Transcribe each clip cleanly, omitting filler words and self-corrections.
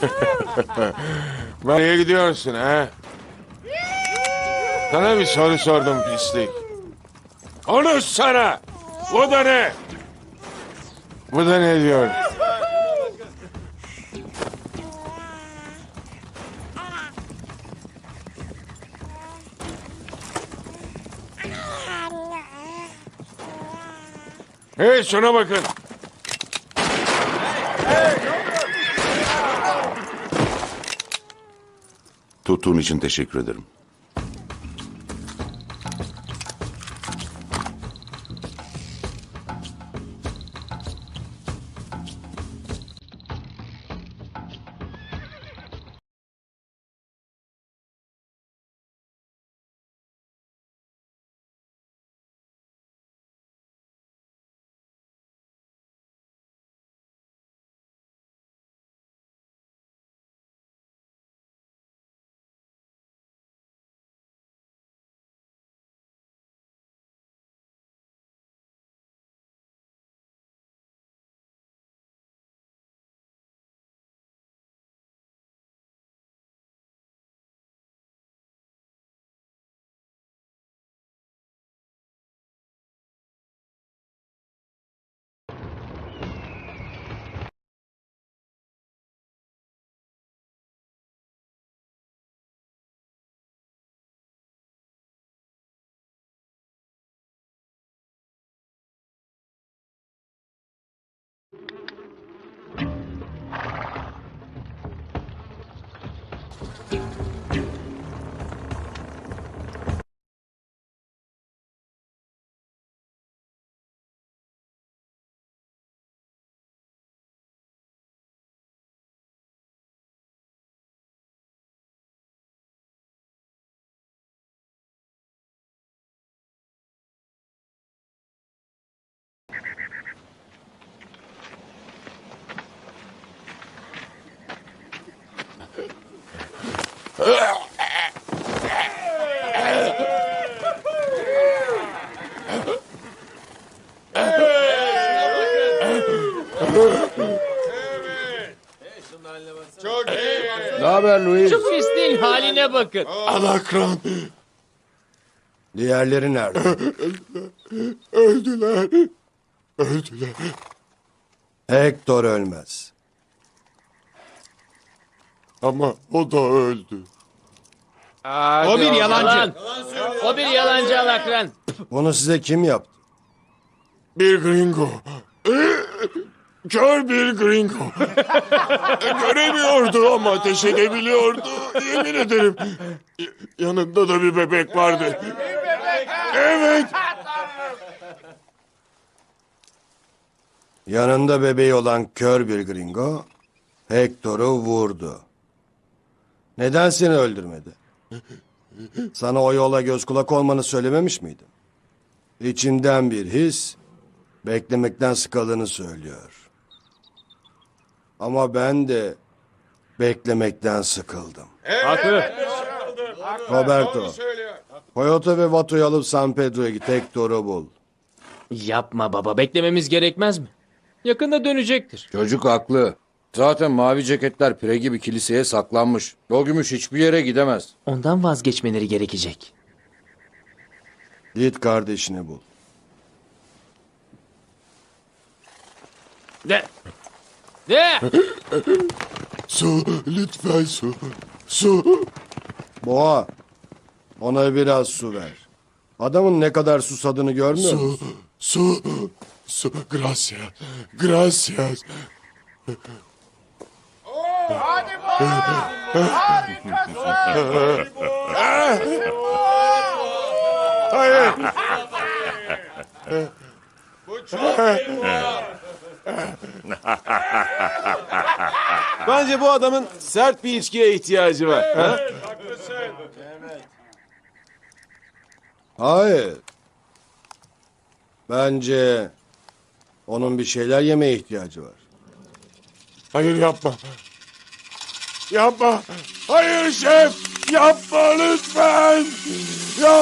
Nereye gidiyorsun ha? Sana bir soru sordum pislik. Konuşsana! Bu da ne? Bu da ne diyor? Hey, şuna bakın. Tuttuğun için teşekkür ederim. Çok iyi. Ne haber Louis? Şu pisliğin haline bakın. Alakran. Diğerleri nerede? Öldüler. Öldüler. Hector ölmez. Ama o da öldü. O bir yalancı. O bir yalancı Alakran. Bunu size kim yaptı? Bir gringo. Kör bir gringo. Göremiyordu ama ateş edebiliyordu. Yemin ederim. Yanında da bir bebek vardı. Evet. Yanında bebeği olan kör bir gringo Hector'u vurdu. Neden seni öldürmedi? Sana o yola göz kulak olmanı söylememiş miydim? İçimden bir his beklemekten sıkıldığını söylüyor. Ama ben de beklemekten sıkıldım. Haklı. Roberto, Coyote ve Vato'yu alıp San Pedro'ya git, Hector'u bul. Yapma baba, beklememiz gerekmez mi? Yakında dönecektir. Çocuk haklı. Zaten mavi ceketler pire gibi kiliseye saklanmış. O gümüş hiçbir yere gidemez. Ondan vazgeçmeleri gerekecek. Git kardeşini bul. De. De. Su, lütfen su. Su. Boğa, ona biraz su ver. Adamın ne kadar susadığını görmüyor musun? Su. Su. Gracias. Gracias. Hayır. Bence bu adamın sert bir içkiye ihtiyacı var. Ha? Hayır. Bence onun bir şeyler yemeye ihtiyacı var. Hayır yapma. Yapma. Hayır şef. Yapma lütfen. Yap.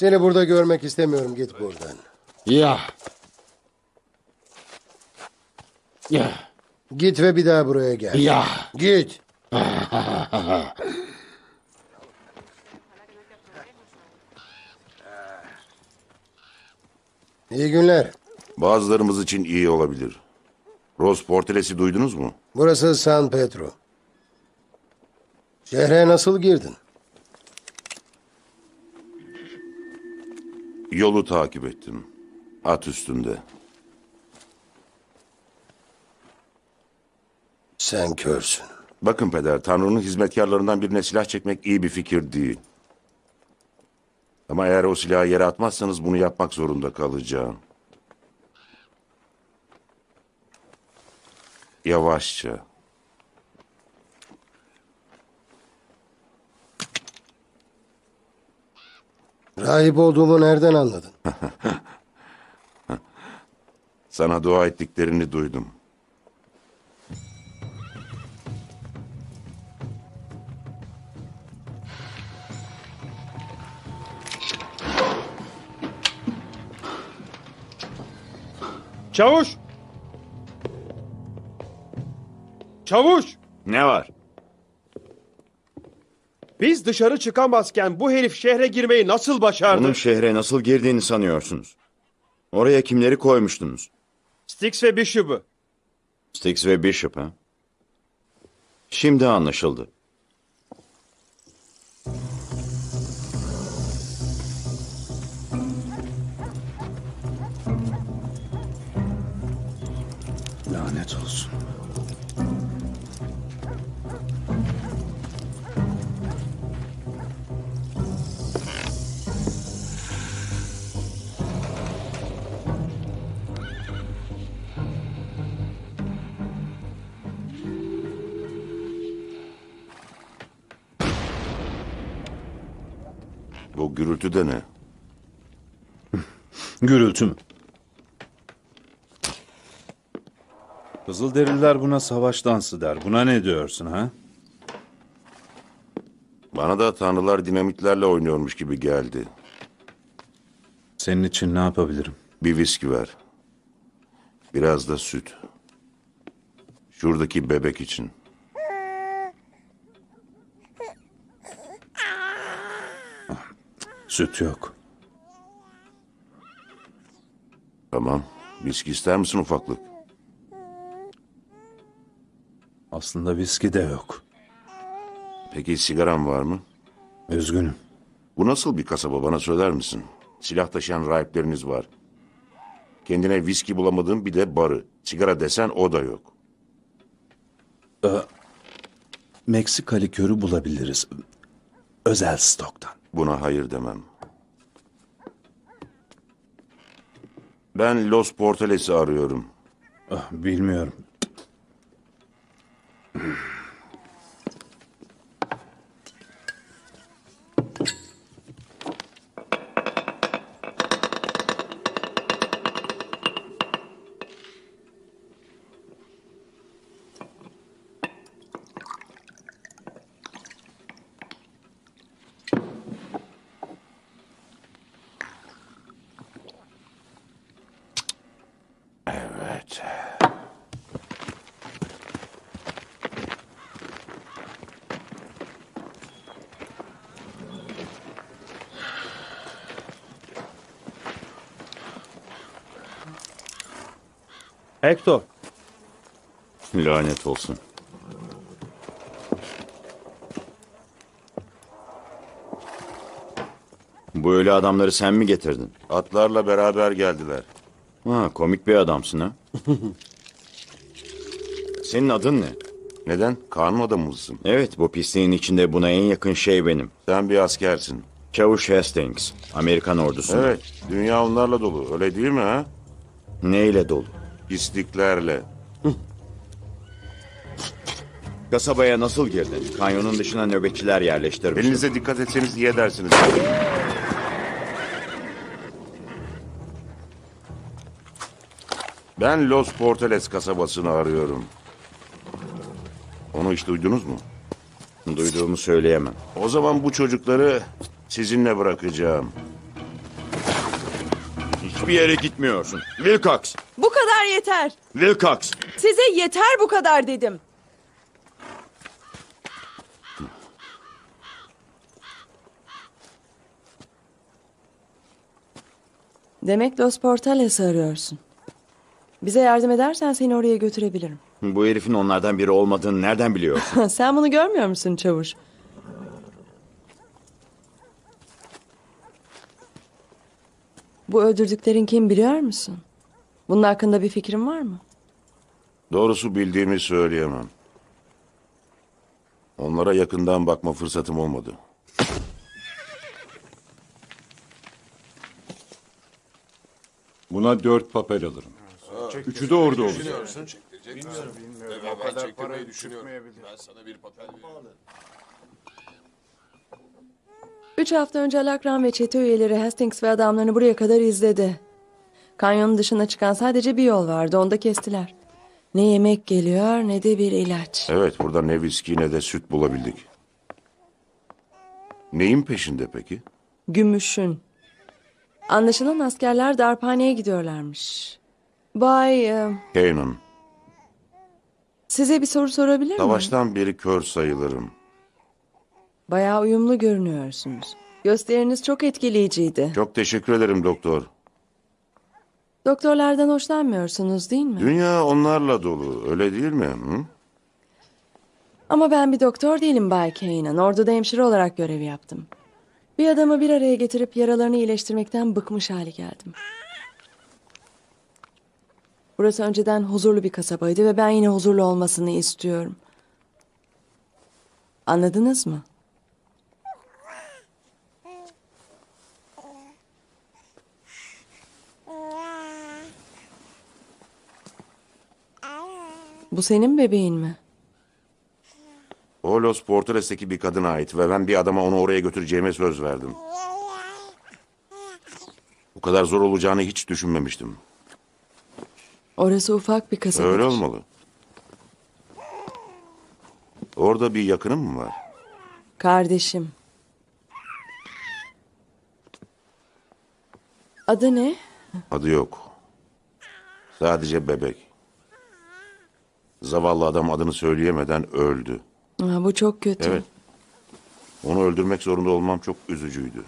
Seni burada görmek istemiyorum. Git buradan. Ya. Ya. Git ve bir daha buraya gel. Ya. Git. İyi günler. Bazılarımız için iyi olabilir. Rose Porteles'i duydunuz mu? Burası San Pedro. Şehre nasıl girdin? Yolu takip ettim. At üstünde. Sen körsün. Bakın peder, Tanrı'nın hizmetkarlarından birine silah çekmek iyi bir fikir değil. Ama eğer o silahı yere atmazsanız bunu yapmak zorunda kalacağım. Yavaşça. Rahip olduğumu nereden anladın? Sana dua ettiklerini duydum. Çavuş! Çavuş! Ne var? Biz dışarı çıkamazken bu herif şehre girmeyi nasıl başardı? Onun şehre nasıl girdiğini sanıyorsunuz? Oraya kimleri koymuştunuz? Styx ve Bishop'u. Styx ve Bishop ha? Şimdi anlaşıldı. Lanet olsun. Bu gürültü de ne? Gürültü mü? Kızılderililer buna savaş dansı der. Buna ne diyorsun ha? Bana da tanrılar dinamitlerle oynuyormuş gibi geldi. Senin için ne yapabilirim? Bir viski ver. Biraz da süt. Şuradaki bebek için. Süt yok. Tamam. Viski ister misin ufaklık? Aslında viski de yok. Peki sigaran var mı? Üzgünüm. Bu nasıl bir kasaba bana söyler misin? Silah taşıyan rahipleriniz var. Kendine viski bulamadığın bir de barı. Sigara desen o da yok. Meksika likörü bulabiliriz. Özel stoktan. Buna hayır demem. Ben Los Porteles'i arıyorum. Bilmiyorum. Evet. Hector, Lanet olsun. Bu ölü adamları sen mi getirdin? Atlarla beraber geldiler. Ha, komik bir adamsın ha. Senin adın ne? Neden? Kanun adamı mısın? Evet, bu pisliğin içinde buna en yakın şey benim. Sen bir askersin. Çavuş Hastings, Amerikan ordusu. Evet, dünya onlarla dolu. Öyle değil mi ha? Neyle dolu? Pisliklerle. Kasabaya nasıl girdin? Kanyonun dışına nöbetçiler yerleştirmiş. Elinize dikkat etseniz iyi edersiniz. Ben Los Porteles kasabasını arıyorum. Onu hiç duydunuz mu? Duyduğumu söyleyemem. O zaman bu çocukları sizinle bırakacağım. Hiçbir yere gitmiyorsun. Wilcox! Bu kadar yeter. Wilcox! Size yeter bu kadar dedim. Demek Los Portales'i arıyorsun. Bize yardım edersen seni oraya götürebilirim. Bu herifin onlardan biri olmadığını nereden biliyorsun? Sen bunu görmüyor musun çavuş? Bu öldürdüklerin kim biliyor musun? Bunun hakkında bir fikrin var mı? Doğrusu bildiğimi söyleyemem. Onlara yakından bakma fırsatım olmadı. Buna 4 papel alırım. Üçü de orada olacak. 3 hafta önce Alakran ve çete üyeleri Hastings ve adamlarını buraya kadar izledi. Kanyonun dışına çıkan sadece bir yol vardı. Onu da kestiler. Ne yemek geliyor ne de bir ilaç. Evet, burada ne viski ne de süt bulabildik. Neyin peşinde peki? Gümüşün. Anlaşılan askerler darphaneye gidiyorlarmış. Bay... Kanan. size bir soru sorabilir miyim? Savaştan beri kör sayılırım. Bayağı uyumlu görünüyorsunuz. Gösteriniz çok etkileyiciydi. Çok teşekkür ederim doktor. Doktorlardan hoşlanmıyorsunuz değil mi? Dünya onlarla dolu, öyle değil mi? Hı? Ama ben bir doktor değilim Bay Kanan. Orduda hemşire olarak görev yaptım. Bir adamı bir araya getirip yaralarını iyileştirmekten bıkmış hale geldim. Burası önceden huzurlu bir kasabaydı ve ben yine huzurlu olmasını istiyorum. Anladınız mı? Bu senin bebeğin mi? O Los Portales'teki bir kadına ait ve ben bir adama onu oraya götüreceğime söz verdim. Bu kadar zor olacağını hiç düşünmemiştim. Orası ufak bir kasaba. Öyle olmalı. Orada bir yakınım mı var? Kardeşim. Adı ne? Adı yok. Sadece bebek. Zavallı adam adını söyleyemeden öldü. Bu çok kötü. Evet. Onu öldürmek zorunda olmam çok üzücüydü.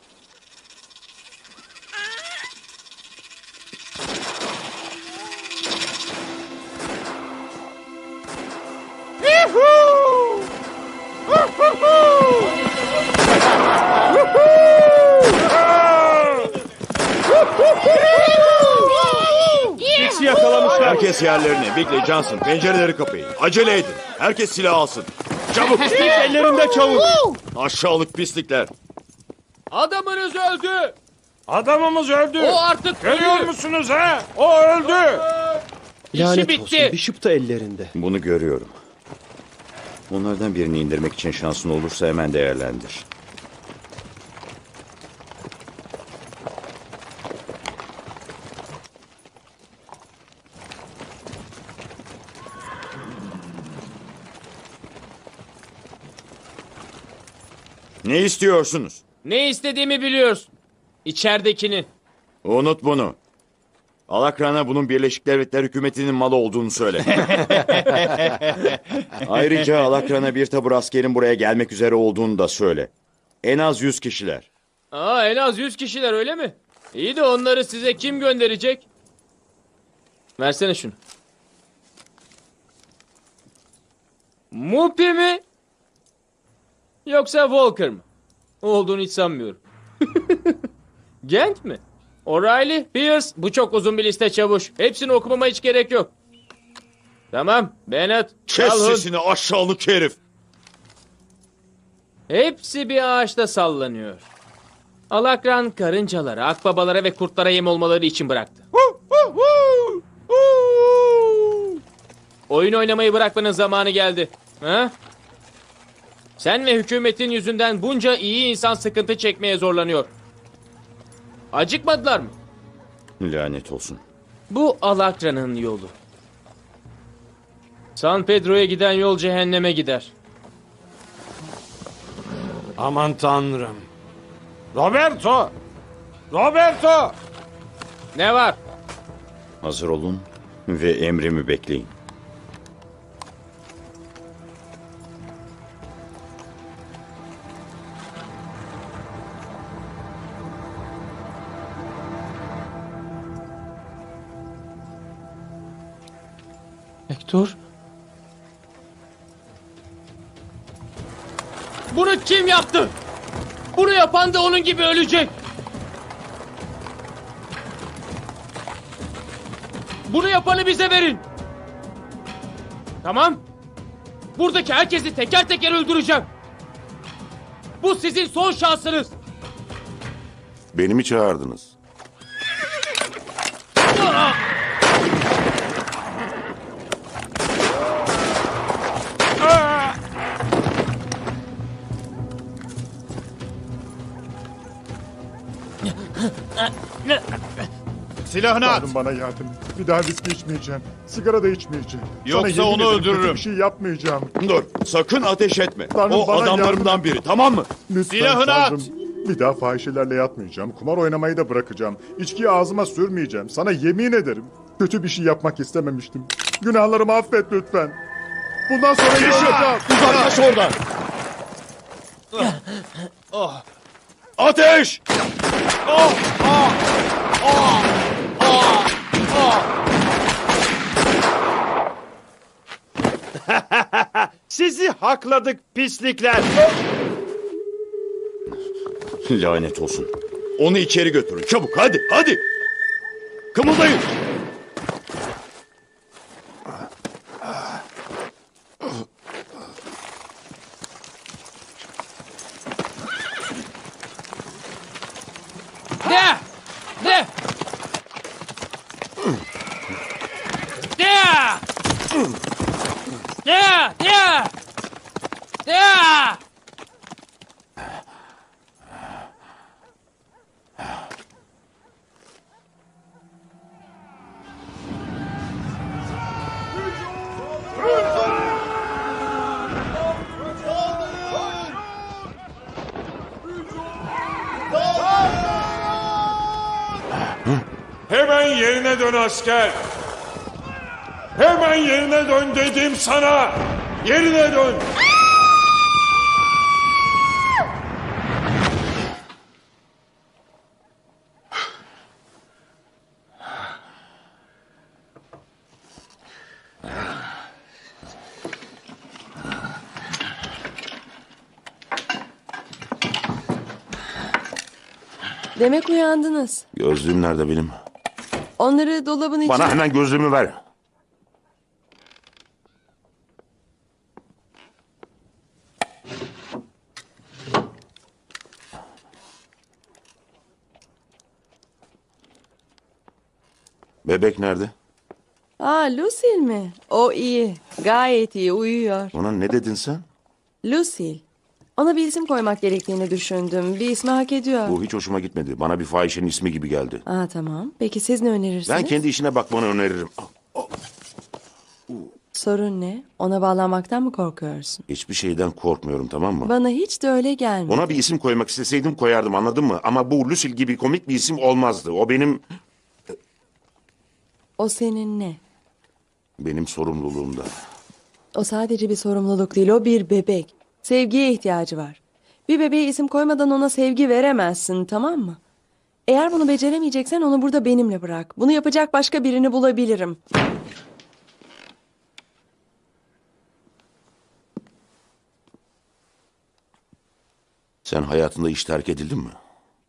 Fix'i yakalamışlar. Herkes yerlerine. Biggley, Johnson, pencereleri kapayın. Acele edin. Herkes silah alsın. Çabuk. Fix ellerinde çavuş. Aşağılık pislikler. Adamınız öldü. Adamımız öldü. O artık Görüyor ölü. musunuz ha? O öldü. Lanet bitti. olsun. Bishop da ellerinde. Bunu görüyorum. Onlardan birini indirmek için şansın olursa hemen değerlendir. Ne istiyorsunuz? Ne istediğimi biliyorsun. İçeridekini. Unut bunu. Alakran'a bunun Birleşik Devletler hükümetinin malı olduğunu söyle. Ayrıca Alakran'a bir tabur askerin buraya gelmek üzere olduğunu da söyle. En az 100 kişiler. En az 100 kişiler öyle mi? İyi de onları size kim gönderecek? Versene şunu. Mupi mi? Yoksa Walker mı? Olduğunu hiç sanmıyorum. Genk mi? O'Reilly, Pierce, bu çok uzun bir liste çavuş. Hepsini okumama hiç gerek yok. Tamam, Bennett, Kes Calhoun. sesini aşağılık herif. Hepsi bir ağaçta sallanıyor. Alakran karıncalara, akbabalara ve kurtlara yem olmaları için bıraktı. Oyun oynamayı bırakmanın zamanı geldi. Ha? Sen ve hükümetin yüzünden bunca iyi insan sıkıntı çekmeye zorlanıyor. Acıkmadılar mı? Lanet olsun. Bu Alakran'ın yolu. San Pedro'ya giden yol cehenneme gider. Aman tanrım. Roberto! Roberto! Ne var? Hazır olun ve emrimi bekleyin. Hector? Bunu kim yaptı? Bunu yapan da onun gibi ölecek. Bunu yapanı bize verin. Tamam. Buradaki herkesi teker teker öldüreceğim. Bu sizin son şansınız. Beni mi çağırdınız? Silahını at. Tanrım bana yardım et. Bir daha viski içmeyeceğim. Sigara da içmeyeceğim. Yoksa Sana yemin onu ederim kötü öldürürüm. Bir şey yapmayacağım. Dur, sakın ateş etme. Tanrım, O bana adamlarımdan biri, tamam mı? Lütfen Silahını Tanrım. at. Bir daha fahişelerle yatmayacağım. Kumar oynamayı da bırakacağım. İçkiyi ağzıma sürmeyeceğim. Sana yemin ederim. Kötü bir şey yapmak istememiştim. Günahlarımı affet lütfen. Bundan sonra yaşayacağım. Uzaklaş oradan. Ateş! Sizi hakladık pislikler. Lanet olsun. Onu içeri götürün. Çabuk hadi, hadi. Kımıldayın. De! De! De! De! De! De! Hemen yerine dön asker. Hemen yerine dön dedim sana. Yerine dön. Demek uyandınız. Gözlüğüm nerede benim? Onları dolabın içine... Bana hemen gözlüğümü ver. Bebek nerede? Aa, Lucille mi? O iyi. Gayet iyi. Uyuyor. Ona ne dedin sen? Lucille. Ona bir isim koymak gerektiğini düşündüm. Bir ismi hak ediyor. Bu hiç hoşuma gitmedi. Bana bir fahişenin ismi gibi geldi. Aa, tamam. Peki siz ne önerirsiniz? Ben kendi işine bakmanı öneririm. Sorun ne? Ona bağlanmaktan mı korkuyorsun? Hiçbir şeyden korkmuyorum, tamam mı? Bana hiç de öyle gelmedi. Ona bir isim koymak isteseydim koyardım, anladın mı? Ama bu Lucille gibi komik bir isim olmazdı. O O senin ne? benim sorumluluğumda. O sadece bir sorumluluk değil. O bir bebek. Sevgiye ihtiyacı var. Bir bebeğe isim koymadan ona sevgi veremezsin, tamam mı? Eğer bunu beceremeyeceksen onu burada benimle bırak. Bunu yapacak başka birini bulabilirim. Sen hayatında hiç terk edildin mi?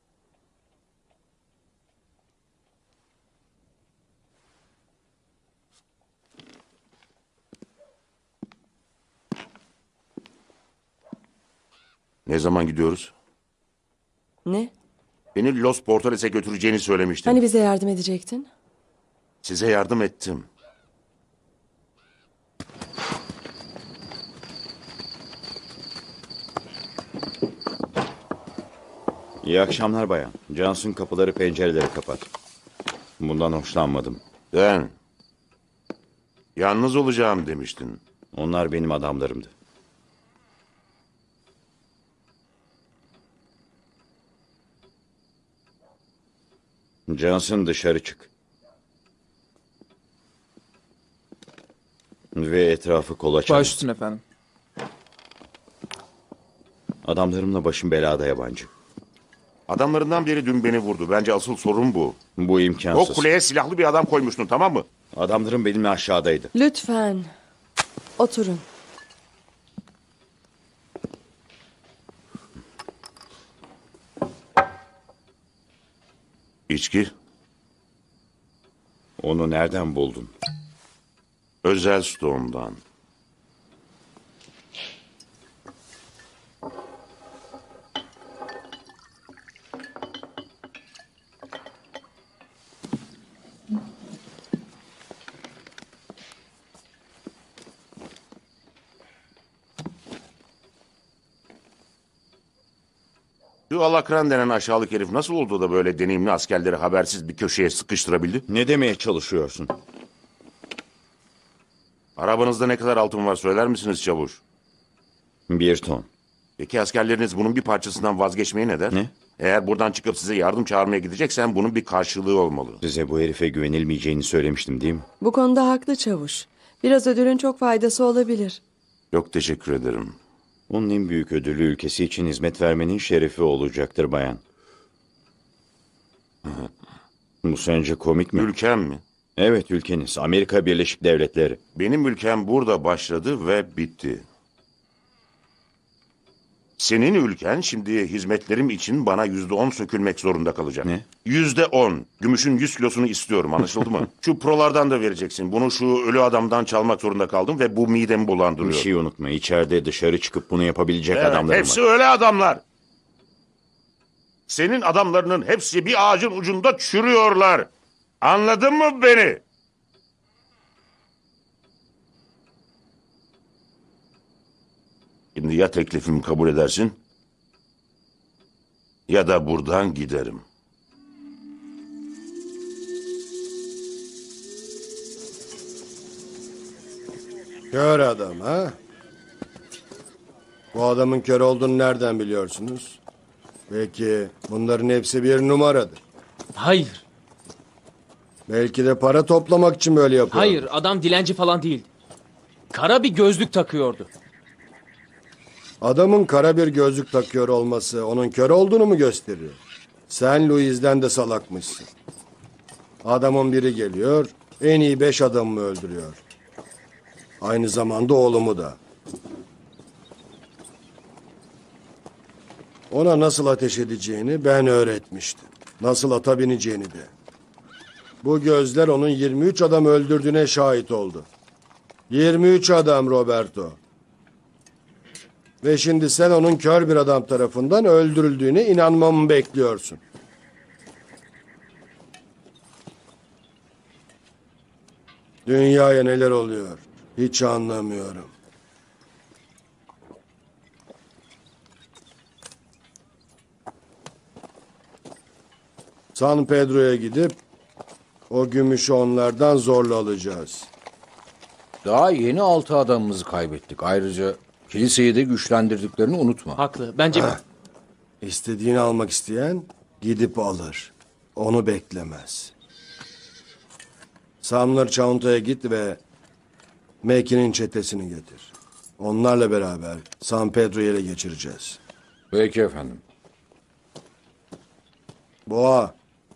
Ne zaman gidiyoruz? Ne? Beni Los Portales'e götüreceğini söylemiştin. Hani bize yardım edecektin? Size yardım ettim. İyi akşamlar bayan. Johnson kapıları pencereleri kapat. Bundan hoşlanmadım. Ben yalnız olacağım demiştin. Onlar benim adamlarımdı. Johnson dışarı çık. Ve etrafı kolaçan. Baş üstüne efendim. Adamlarımla başım belada yabancı. Adamlarından biri dün beni vurdu. Bence asıl sorun bu. Bu O imkansız. kuleye silahlı bir adam koymuştun, tamam mı? Adamlarım benimle aşağıdaydı. Lütfen. Oturun. İçki, Onu nereden buldun? özel stoğumdan. Şu Alakran denen aşağılık herif nasıl oldu da böyle deneyimli askerleri habersiz bir köşeye sıkıştırabildi? Ne demeye çalışıyorsun? Arabanızda ne kadar altın var söyler misiniz çavuş? 1 ton. Peki askerleriniz bunun bir parçasından vazgeçmeye ne der? Ne? Eğer buradan çıkıp size yardım çağırmaya gideceksen bunun bir karşılığı olmalı. Size bu herife güvenilmeyeceğini söylemiştim değil mi? Bu konuda haklı çavuş. Biraz ödülün çok faydası olabilir. Çok teşekkür ederim. Onun en büyük ödülü ülkesi için hizmet vermenin şerefi olacaktır bayan. Bu sence komik mi? Ülkem mi? Evet, ülkeniz. Amerika Birleşik Devletleri. Benim ülkem burada başladı ve bitti. Senin ülken şimdi hizmetlerim için bana %10 sökülmek zorunda kalacak. Ne? %10. Gümüşün 100 kilosunu istiyorum, anlaşıldı mı? Şu prolardan da vereceksin. Bunu şu ölü adamdan çalmak zorunda kaldım ve bu midemi Bir bulandırıyor. şey unutma. İçeride dışarı çıkıp bunu yapabilecek Evet, adamlarım hepsi var. öyle adamlar. Senin adamlarının hepsi bir ağacın ucunda çürüyorlar. Anladın mı beni? Şimdi ya teklifimi kabul edersin ya da buradan giderim. Kör adam ha? Bu adamın kör olduğunu nereden biliyorsunuz? Peki bunların hepsi bir numaradır. Hayır. Belki de para toplamak için böyle yapıyor. Hayır, adam dilenci falan değil. Kara bir gözlük takıyordu. Adamın kara bir gözlük takıyor olması onun kör olduğunu mu gösteriyor? Sen Louis'den de salakmışsın. Adamın biri geliyor, en iyi 5 adamımı öldürüyor. Aynı zamanda oğlumu da. Ona nasıl ateş edeceğini ben öğretmiştim. Nasıl ata bineceğini de. Bu gözler onun 23 adam öldürdüğüne şahit oldu. 23 adam Roberto. Ve şimdi sen onun kör bir adam tarafından öldürüldüğüne inanmamı bekliyorsun. Dünyaya neler oluyor? Hiç anlamıyorum. San Pedro'ya gidip o gümüşü onlardan zorla alacağız. Daha yeni 6 adamımızı kaybettik. Ayrıca kiliseyi de güçlendirdiklerini unutma. Haklı. Bence İstediğini almak isteyen gidip alır. Onu beklemez. Sumner Chaunta'ya git ve Mackie'nin çetesini getir. Onlarla beraber San Pedro'yu ele geçireceğiz. Peki efendim. Boğa.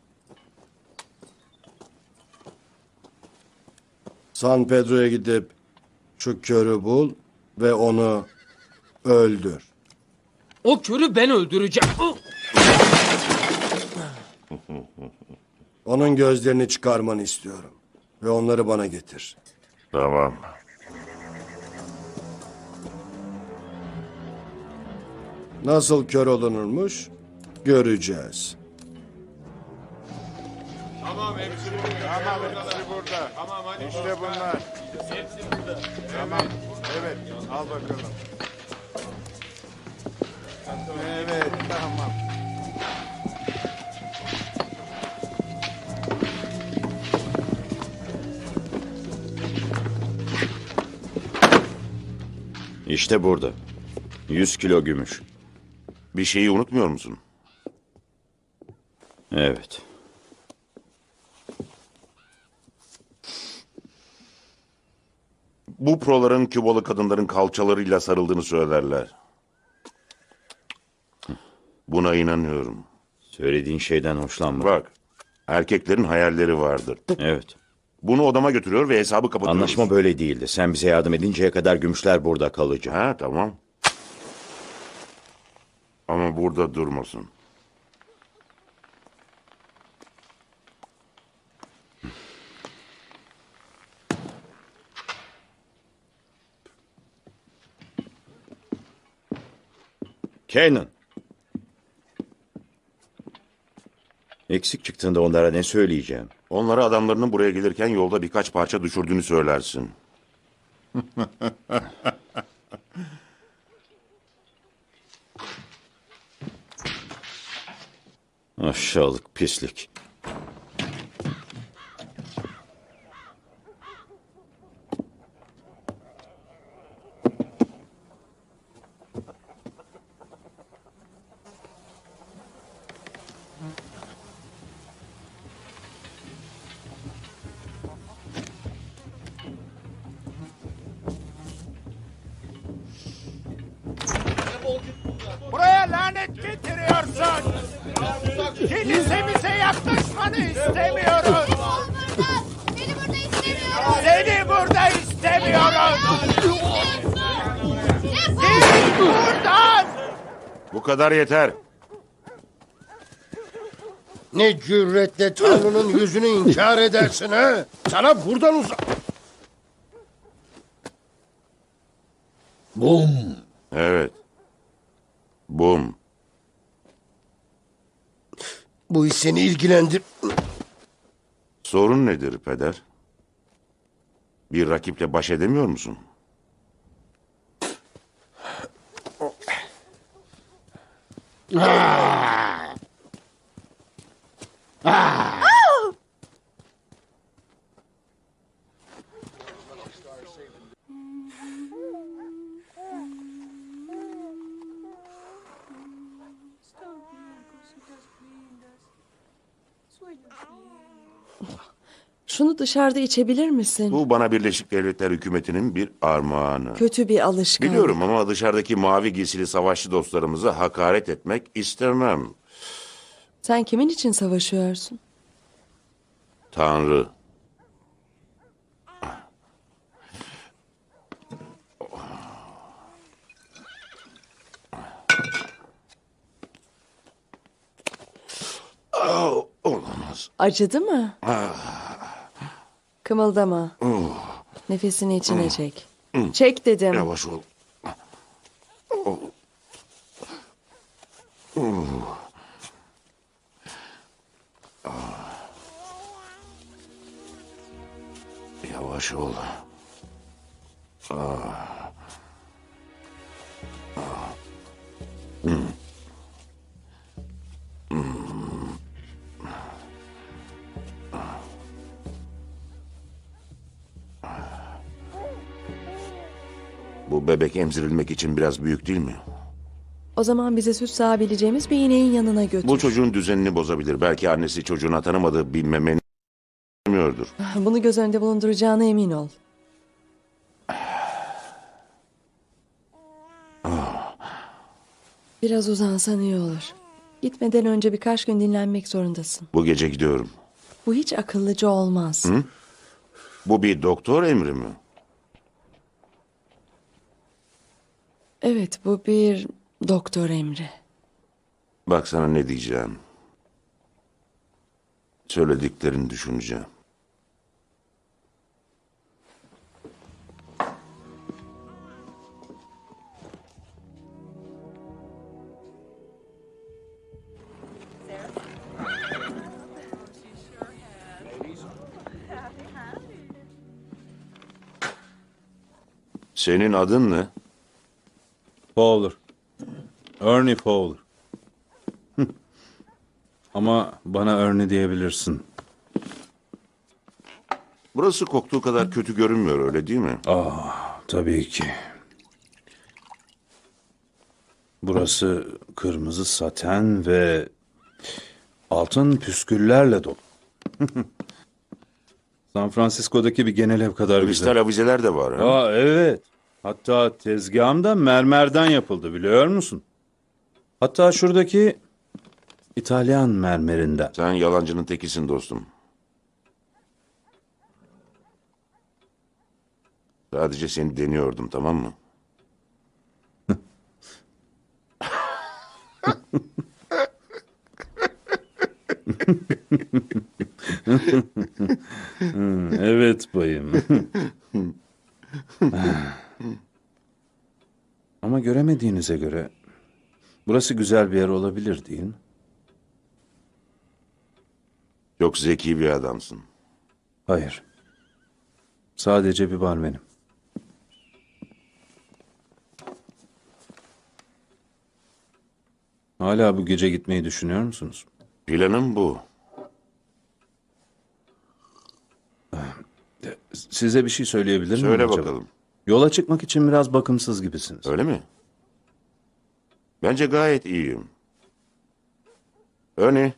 San Pedro'ya gidip şu körü bul ve onu öldür. o körü ben öldüreceğim. Onun gözlerini çıkarmanı istiyorum. Ve onları bana getir. Tamam. Nasıl kör olunurmuş göreceğiz. Tamam hepsi burada. Tamam hadi. İşte bunlar. Hepsi burada. Tamam. Evet. Al bakalım. Evet. Tamam. İşte burada. 100 kilo gümüş. Bir şeyi unutmuyor musun? Evet. Bu proların Kübalı kadınların kalçalarıyla sarıldığını söylerler. Buna inanıyorum. Söylediğin şeyden hoşlanma. Bak, erkeklerin hayalleri vardır. Evet. Bunu odama götürüyor ve hesabı kapatıyoruz. Anlaşma böyle değildi. Sen bize yardım edinceye kadar gümüşler burada kalacak. Ha, tamam. Ama burada durmasın. Kenan. Eksik çıktığında onlara ne söyleyeceğim? Onlara adamlarının buraya gelirken yolda birkaç parça düşürdüğünü söylersin. Aşağılık pislik. Buraya lanet getiriyorsun. Kilisemize yaklaşmanı istemiyoruz. Seni burada istemiyoruz. Git buradan. Bu kadar yeter. Ne cüretle Tanrı'nın yüzünü inkar edersin ha? Sana buradan uzak... Bum. Evet. Bum. Bu iş seni ilgilendir... Sorun nedir peder? Bir rakiple baş edemiyor musun? Şunu dışarıda içebilir misin? Bu bana Birleşik Devletler hükümetinin bir armağanı. Kötü bir alışkanlık. Biliyorum ama dışarıdaki mavi giysili savaşçı dostlarımıza hakaret etmek istemem. Sen kimin için savaşıyorsun? Tanrı. Olamaz. Acıdı mı? Kımıldama. Nefesini içine çek. Çek dedim. Yavaş ol. Yavaş ol. Bu bebek emzirilmek için biraz büyük değil mi? O zaman bize süt sağabileceğimiz bir ineğin yanına götür. Bu çocuğun düzenini bozabilir. Belki annesi çocuğuna tanımadığı bir memeni bilmiyordur. Bunu göz önünde bulunduracağına emin ol. Biraz uzansan iyi olur. Gitmeden önce birkaç gün dinlenmek zorundasın. Bu gece gidiyorum. Bu hiç akıllıca olmaz. Hı? Bu bir doktor emri mi? Evet, bu bir doktor emri. Bak sana ne diyeceğim. Söylediklerini düşüneceğim. Senin adın ne? Fowler. Ernie Fowler. Ama bana Ernie diyebilirsin. Burası koktuğu kadar kötü görünmüyor, öyle değil mi? Tabii ki. Burası kırmızı saten ve altın püsküllerle dolu. San Francisco'daki bir genel ev kadar Kristal güzel. avizeler de var. Ha? Aa, evet. Hatta tezgahım da mermerden yapıldı, biliyor musun? Hatta şuradaki İtalyan mermerinden. Sen yalancının tekisin dostum. Sadece seni deniyordum, tamam mı? Evet bayım. Ama göremediğinize göre burası güzel bir yer olabilir, değil mi? Çok zeki bir adamsın. Hayır. Sadece bir barmenim. Hala bu gece gitmeyi düşünüyor musunuz? Planım bu. Size bir şey söyleyebilir miyim Söyle acaba? bakalım. Yola çıkmak için biraz bakımsız gibisiniz. Öyle mi? Bence gayet iyiyim. Örneğin.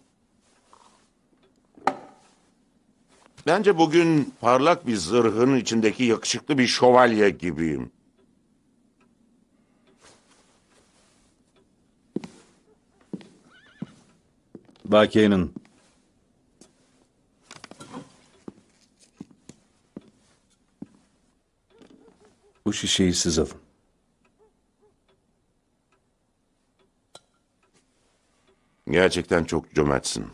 Bence bugün parlak bir zırhın içindeki yakışıklı bir şövalye gibiyim. Bay Kanan. Bu şişeyi siz alın. Gerçekten çok cömertsin.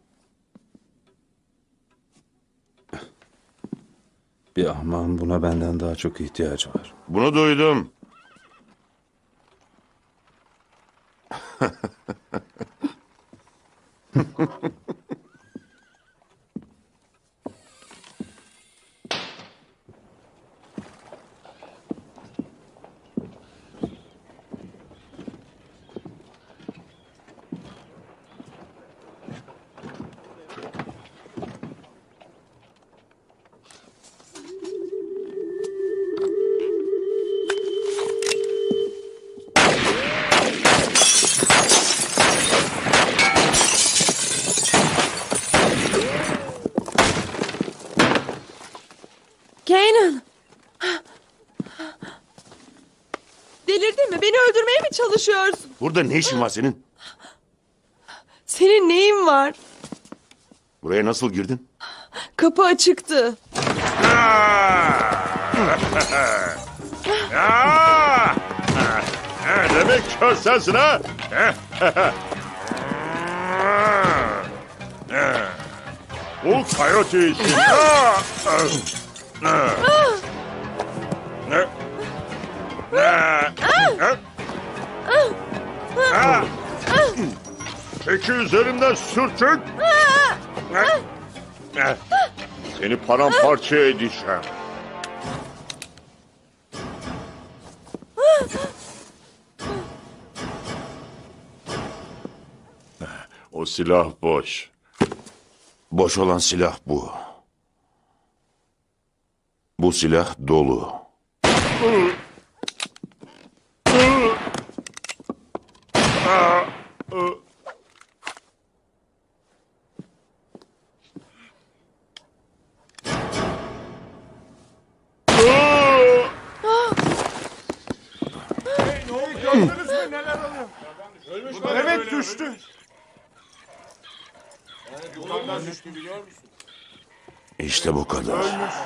Bir ahmağın buna benden daha çok ihtiyacı var. Bunu duydum. Kanan! Delirdin mi? Beni öldürmeye mi çalışıyorsun? Burada ne işin var senin? Senin neyin var? Buraya nasıl girdin? Kapı açıktı. Demek kör sensin ha? Bu Coyote için. Peki üzerimden sürtün. Seni paramparça edeceğim. O silah boş. Boş olan silah bu. Bu silah dolu. Gördünüz mü neler oluyor? Evet düştü. Yukarıdan düştü biliyor musun? İşte bu kadar.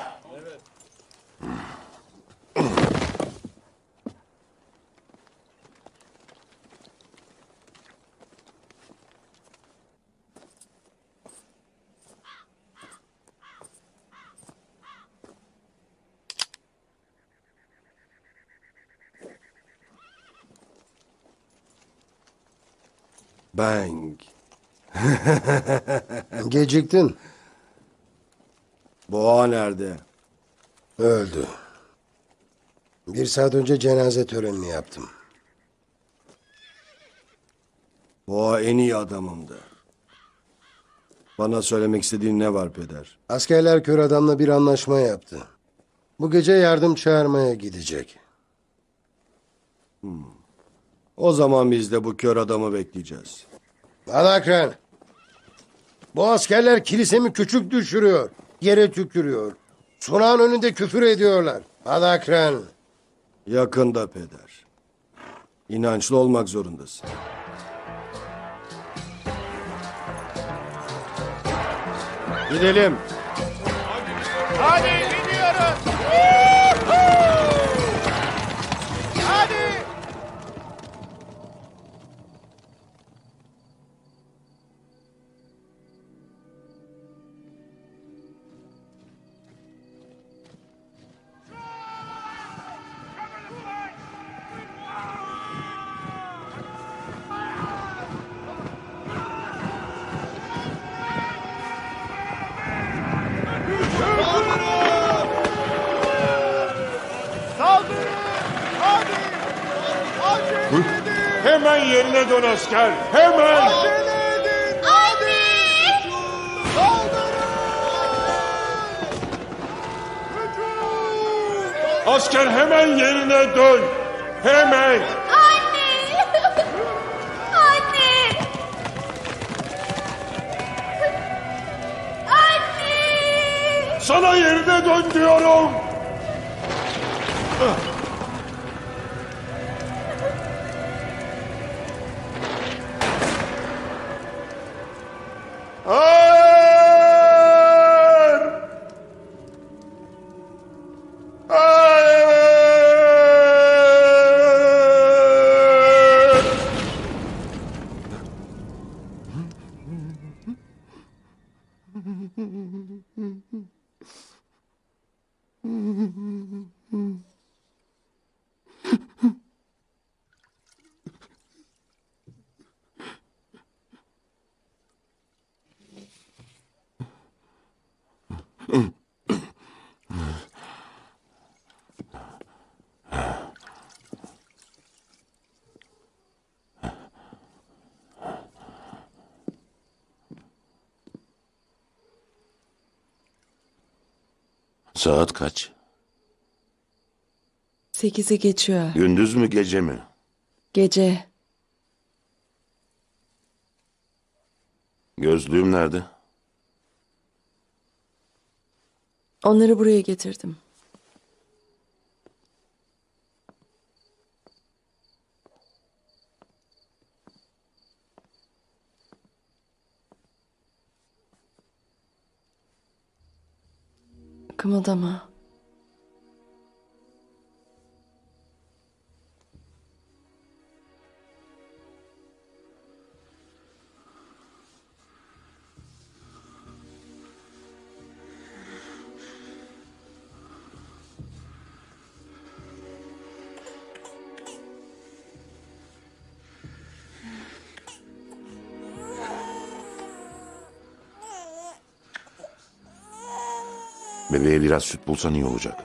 Bang. Geciktin. Boğa nerede? Öldü. 1 saat önce cenaze törenini yaptım. Boğa en iyi adamımdı. Bana söylemek istediğin ne var peder? Askerler kör adamla bir anlaşma yaptı. Bu gece yardım çağırmaya gidecek. O zaman biz de bu kör adamı bekleyeceğiz. Alakran. Bu askerler kilisemi küçük düşürüyor. yere tükürüyor. Sunağın önünde küfür ediyorlar. Alakran. Yakında peder. İnançlı olmak zorundasın. Gidelim. Hadi gidiyoruz. Hadi. Saldırın. Hadi. Acele edin. Hemen yerine dön asker. Hemen. Acele edin. Hadi. Saldırın. Hücum. Asker hemen yerine dön. Hemen. Anne. Anne. Anne. Sana yerine dön diyorum. Hayır! Hayır! Saat kaç? 8'i geçiyor. Gündüz mü gece mi? Gece. Gözlüğüm nerede? Onları buraya getirdim. Kımıldama. Bebeğe biraz süt bulsan iyi olacak.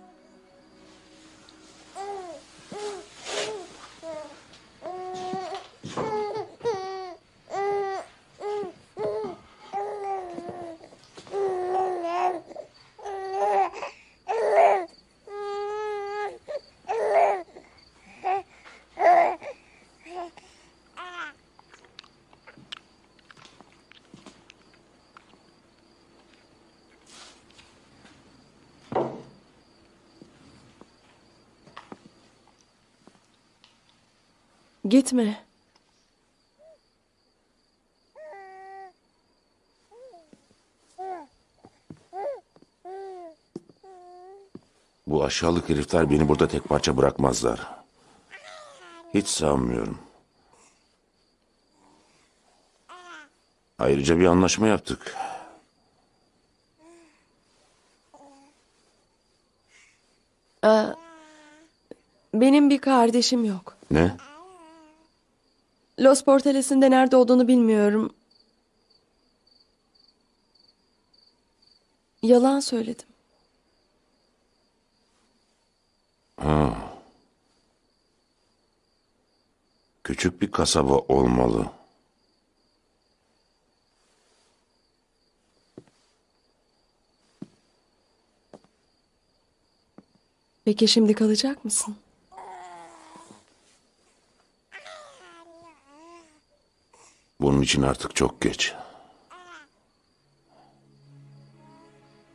Gitme. Bu aşağılık herifler beni burada tek parça bırakmazlar. Hiç sanmıyorum. Ayrıca bir anlaşma yaptık. Benim bir kardeşim yok. Ne? Los Portales'inde nerede olduğunu bilmiyorum. Yalan söyledim. Ha. Küçük bir kasaba olmalı. Peki şimdi kalacak mısın? Bunun için artık çok geç.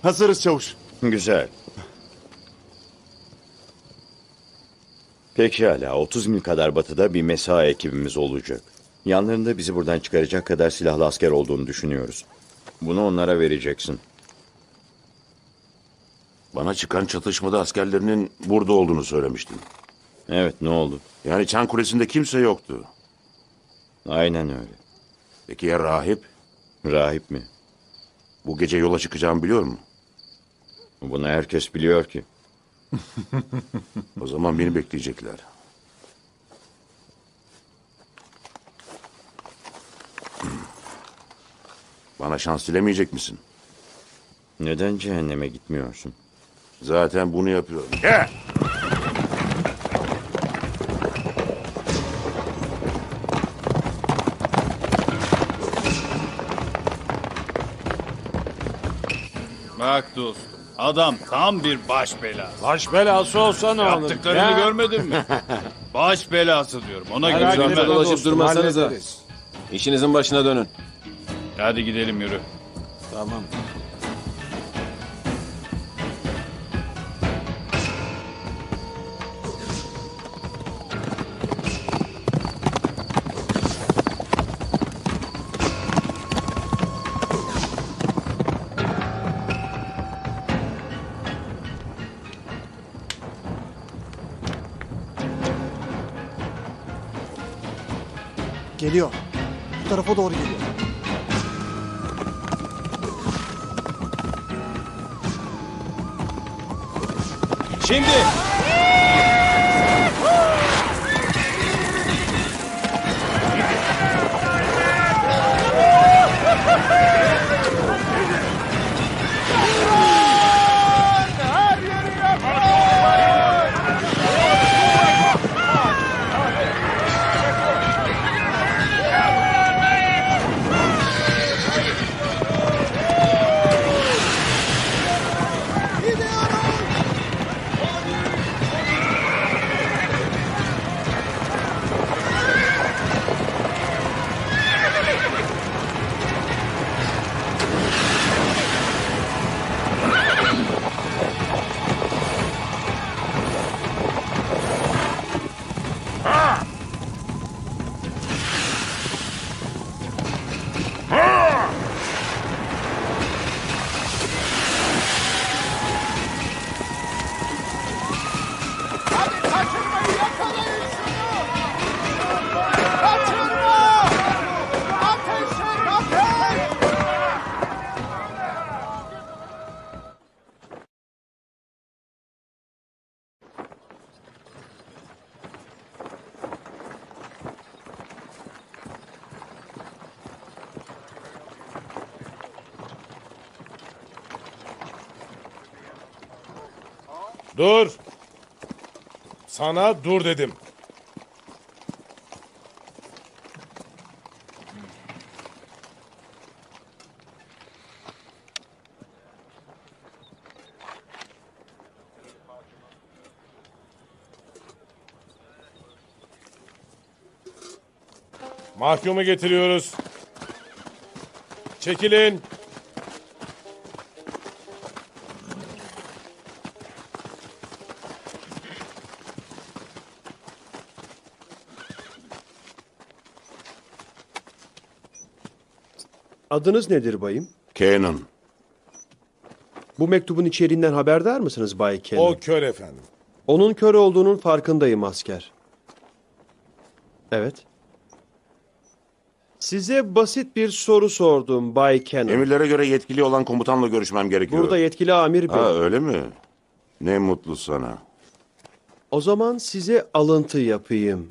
Hazırız çavuş. Güzel. Pekala, 30 mil kadar batıda bir mesai ekibimiz olacak. Yanlarında bizi buradan çıkaracak kadar silahlı asker olduğunu düşünüyoruz. Bunu onlara vereceksin. Bana çıkan çatışmada askerlerinin burada olduğunu söylemiştin. Evet, ne oldu? Yani Çan Kulesi'nde kimse yoktu. Aynen öyle. Peki ya rahip? Rahip mi? Bu gece yola çıkacağımı biliyor mu? Bunu herkes biliyor ki. O zaman beni bekleyecekler. Bana şans dilemeyecek misin? Neden cehenneme gitmiyorsun? Zaten bunu yapıyorum. Gel! Bak dostum, adam tam bir baş belası. Baş belası olsa ne olur? Yaptıklarını görmedin mi? Baş belası diyorum, ona Merak göre etme güvenme. dolaşıp durmasanıza. İşinizin başına dönün. Hadi gidelim yürü. Tamam. Geliyor. Bu tarafa doğru geliyor. Şimdi. Dur. Sana dur dedim. Mahkumu getiriyoruz. Çekilin. Adınız nedir bayım? Kenan. Bu mektubun içeriğinden haberdar mısınız Bay Kenan? O kör efendim. Onun kör olduğunun farkındayım asker. Evet. Size basit bir soru sordum Bay Kenan. Emirlere göre yetkili olan komutanla görüşmem gerekiyor. Burada yetkili amir bey. Ha, öyle mi? Ne mutlu sana. O zaman size alıntı yapayım.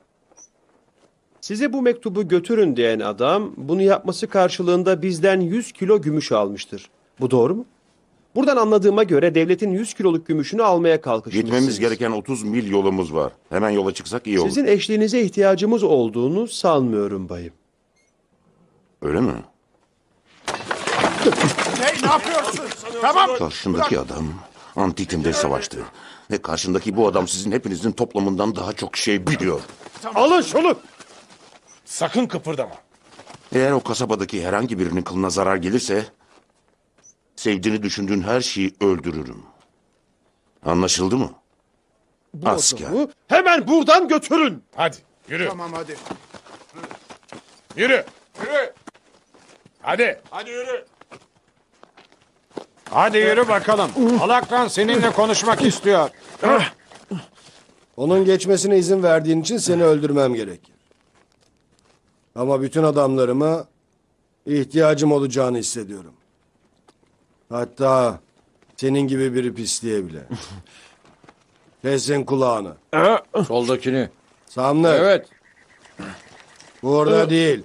Size bu mektubu götürün diyen adam bunu yapması karşılığında bizden 100 kilo gümüş almıştır. Bu doğru mu? Buradan anladığıma göre devletin 100 kiloluk gümüşünü almaya kalkışmışsınız. Gitmemiz gereken 30 mil yolumuz var. Hemen yola çıksak iyi olur. Sizin eşliğinize ihtiyacımız olduğunu sanmıyorum bayım. Öyle mi? Ne yapıyorsun? Tamam. Karşındaki adam Antitim'de savaştı. Ve karşındaki bu adam sizin hepinizin toplamından daha çok şey biliyor. Alın şunu! Sakın kıpırdama. Eğer o kasabadaki herhangi birinin kılına zarar gelirse Sevdiğini düşündüğün her şeyi öldürürüm. Anlaşıldı mı? Asker. Hemen buradan götürün. Hadi yürü. Tamam hadi. Yürü. Yürü. Hadi. Hadi yürü. Hadi yürü bakalım. Alakran seninle konuşmak istiyor. Onun geçmesine izin verdiğin için seni öldürmem gerekir. Ama bütün adamlarıma ihtiyacım olacağını hissediyorum. Hatta senin gibi biri pisliğe bile. Kesin kulağını. Soldakini. Samlı. Evet. Burada değil.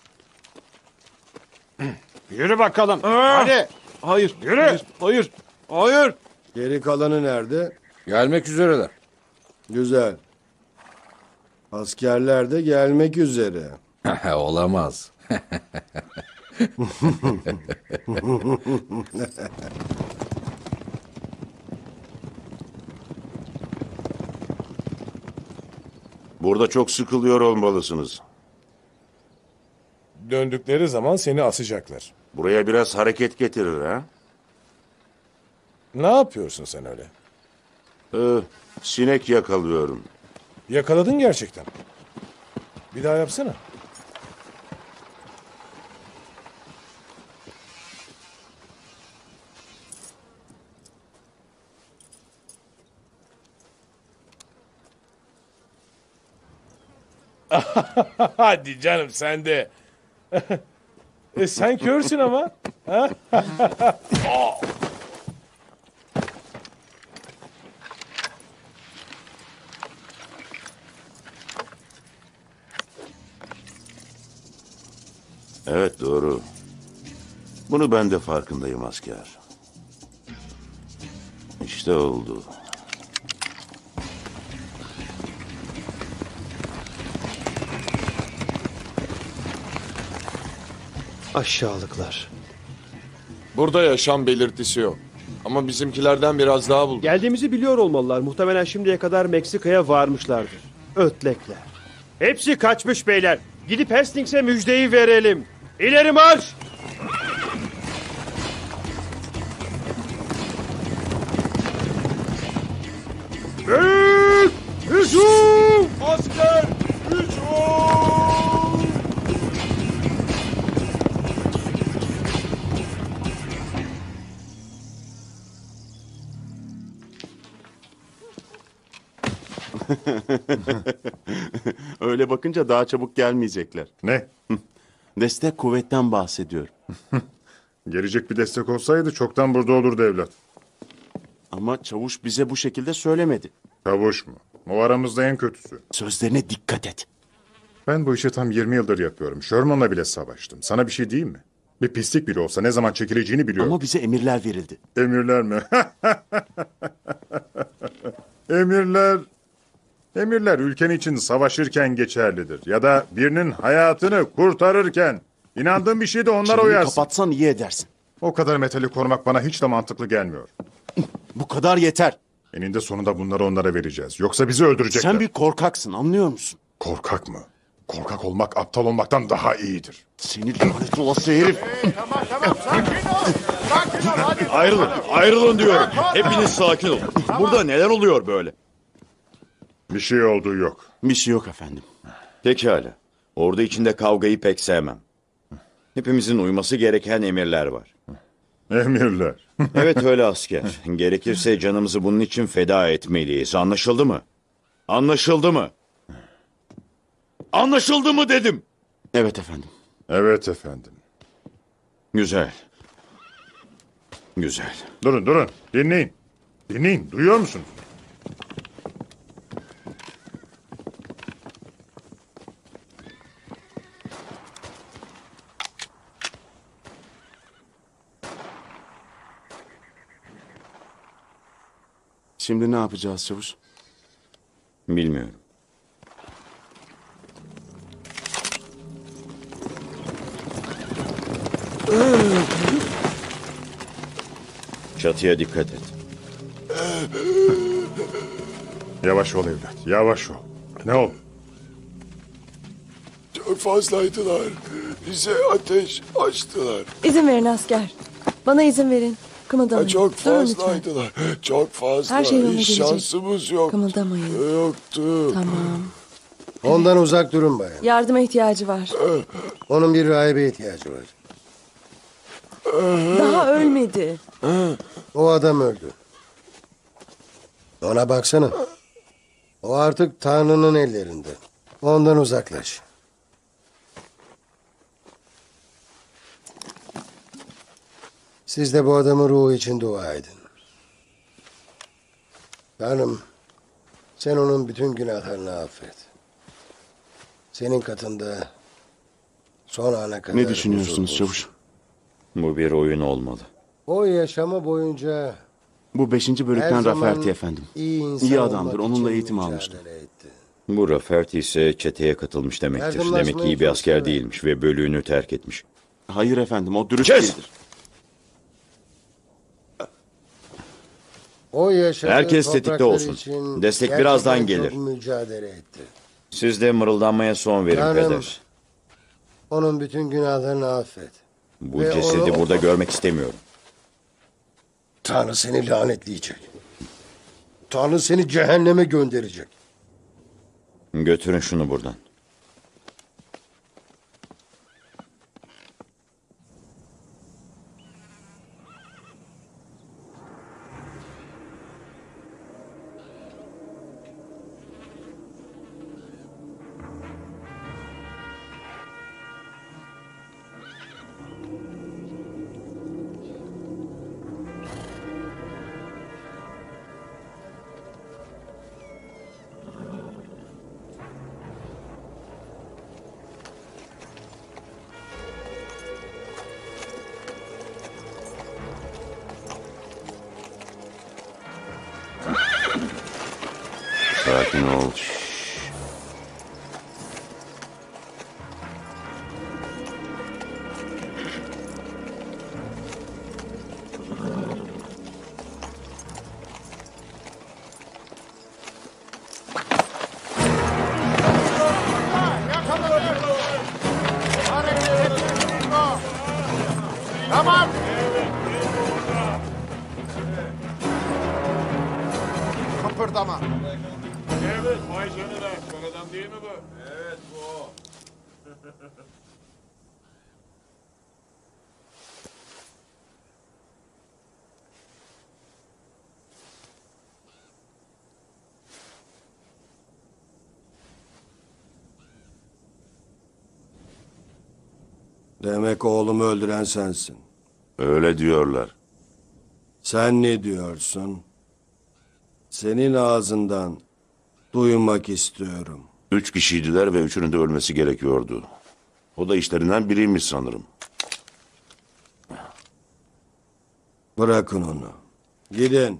Yürü bakalım. Hadi. Hayır. Yürü. Hayır. Hayır. Geri kalanı nerede? Gelmek üzereler. Güzel. Askerler de gelmek üzere. Olamaz. Burada çok sıkılıyor olmalısınız. Döndükleri zaman seni asacaklar. Buraya biraz hareket getirir ha? Ne yapıyorsun sen öyle? Sinek yakalıyorum. Yakaladın gerçekten. Bir daha yapsana. Hadi canım sen de. Sen körsün ama. Ha? Evet doğru. Bunu ben de farkındayım asker. İşte oldu. Aşağılıklar. Burada yaşam belirtisi yok. Ama bizimkilerden biraz daha bulduk. Geldiğimizi biliyor olmalılar. Muhtemelen şimdiye kadar Meksika'ya varmışlardır. Ötlekler. Hepsi kaçmış beyler. Gidip Hastings'e müjdeyi verelim. İleri marş! Büyük hücum! Asker hücum! Öyle bakınca daha çabuk gelmeyecekler. Ne? Destek kuvvetten bahsediyorum. Gelecek bir destek olsaydı çoktan burada olurdu evlat. Ama çavuş bize bu şekilde söylemedi. Çavuş mu? O aramızda en kötüsü. Sözlerine dikkat et. Ben bu işi tam 20 yıldır yapıyorum. Sherman'la bile savaştım. Sana bir şey diyeyim mi? Bir pislik bile olsa ne zaman çekileceğini biliyorum. Ama bize emirler verildi. Emirler mi? Emirler... Emirler ülken için savaşırken geçerlidir. Ya da birinin hayatını kurtarırken. İnandığın bir şey de onlara Çeneni uyarsın. kapatsan iyi edersin. O kadar metali korumak bana hiç de mantıklı gelmiyor. Bu kadar yeter. Eninde sonunda bunları onlara vereceğiz. Yoksa bizi öldürecekler. Sen bir korkaksın, anlıyor musun? Korkak mı? Korkak olmak aptal olmaktan daha iyidir. Seni lanet olası herif. Tamam sakin ol. Sakin ol hadi. Ayrılın, ayrılın diyorum. Hepiniz sakin olun. Burada neler oluyor böyle? Bir şey olduğu yok. Bir şey yok efendim. Pekala. Ordu içinde kavgayı pek sevmem. Hepimizin uyması gereken emirler var. Emirler. Evet öyle asker. Gerekirse canımızı bunun için feda etmeliyiz. Anlaşıldı mı? Anlaşıldı mı? Anlaşıldı mı dedim. Evet efendim. Evet efendim. Güzel. Güzel. Durun. Dinleyin. Dinleyin. Duyuyor musunuz? Şimdi ne yapacağız çavuş? Bilmiyorum. Çatıya dikkat et. Yavaş ol evlat. Yavaş ol. Ne oldu? Çok fazlaydılar. Bize ateş açtılar. İzin verin asker. Bana izin verin. Kımıldamayın. Çok Durun lütfen. fazlaydılar. Çok fazla. Her şey yoluna Hiç gelecek. şansımız yok. Kımıldamayın. Yoktu. Tamam. Ondan uzak durun bayan. Yardıma ihtiyacı var. Onun bir rahibe ihtiyacı var. Daha ölmedi. O adam öldü. Ona baksana. O artık Tanrı'nın ellerinde. Ondan uzaklaş. Siz de bu adamın ruhu için dua edin. Tanrım, sen onun bütün günahlarını affet. Senin katında son ana kadar... Ne düşünüyorsunuz huzur çavuş? Bu bir oyun olmalı. O yaşamı boyunca Bu 5. her bölükten zaman Rafferty efendim. iyi insan İyi adamdır. olmak Onunla için eğitim mücadele almıştım. etti. Bu Rafferty ise çeteye katılmış demektir. Yardımlaşmayı Demek ki iyi bir çok asker sever. değilmiş ve bölüğünü terk etmiş. Hayır efendim, o dürüst Kes! değildir. O yaşadığı Herkes tetikte topraklar olsun. için Destek gerçekten birazdan çok gelir. mücadele etti. Siz de mırıldanmaya son verin Tanrım, peder. onun bütün günahlarını affet. Bu Ve cesedi onu- burada görmek istemiyorum. Tanrı seni lanetleyecek. Tanrı seni cehenneme gönderecek. Götürün şunu buradan. Sakin ol. Tamam. Kıpırdama. Evet, vay canına. Son adam değil mi bu? Evet, bu o. Demek oğlumu öldüren sensin. Öyle diyorlar. Sen ne diyorsun? Senin ağzından duymak istiyorum. 3 kişiydiler ve üçünün de ölmesi gerekiyordu. O da işlerinden biriymiş sanırım. Bırakın onu. Gidin.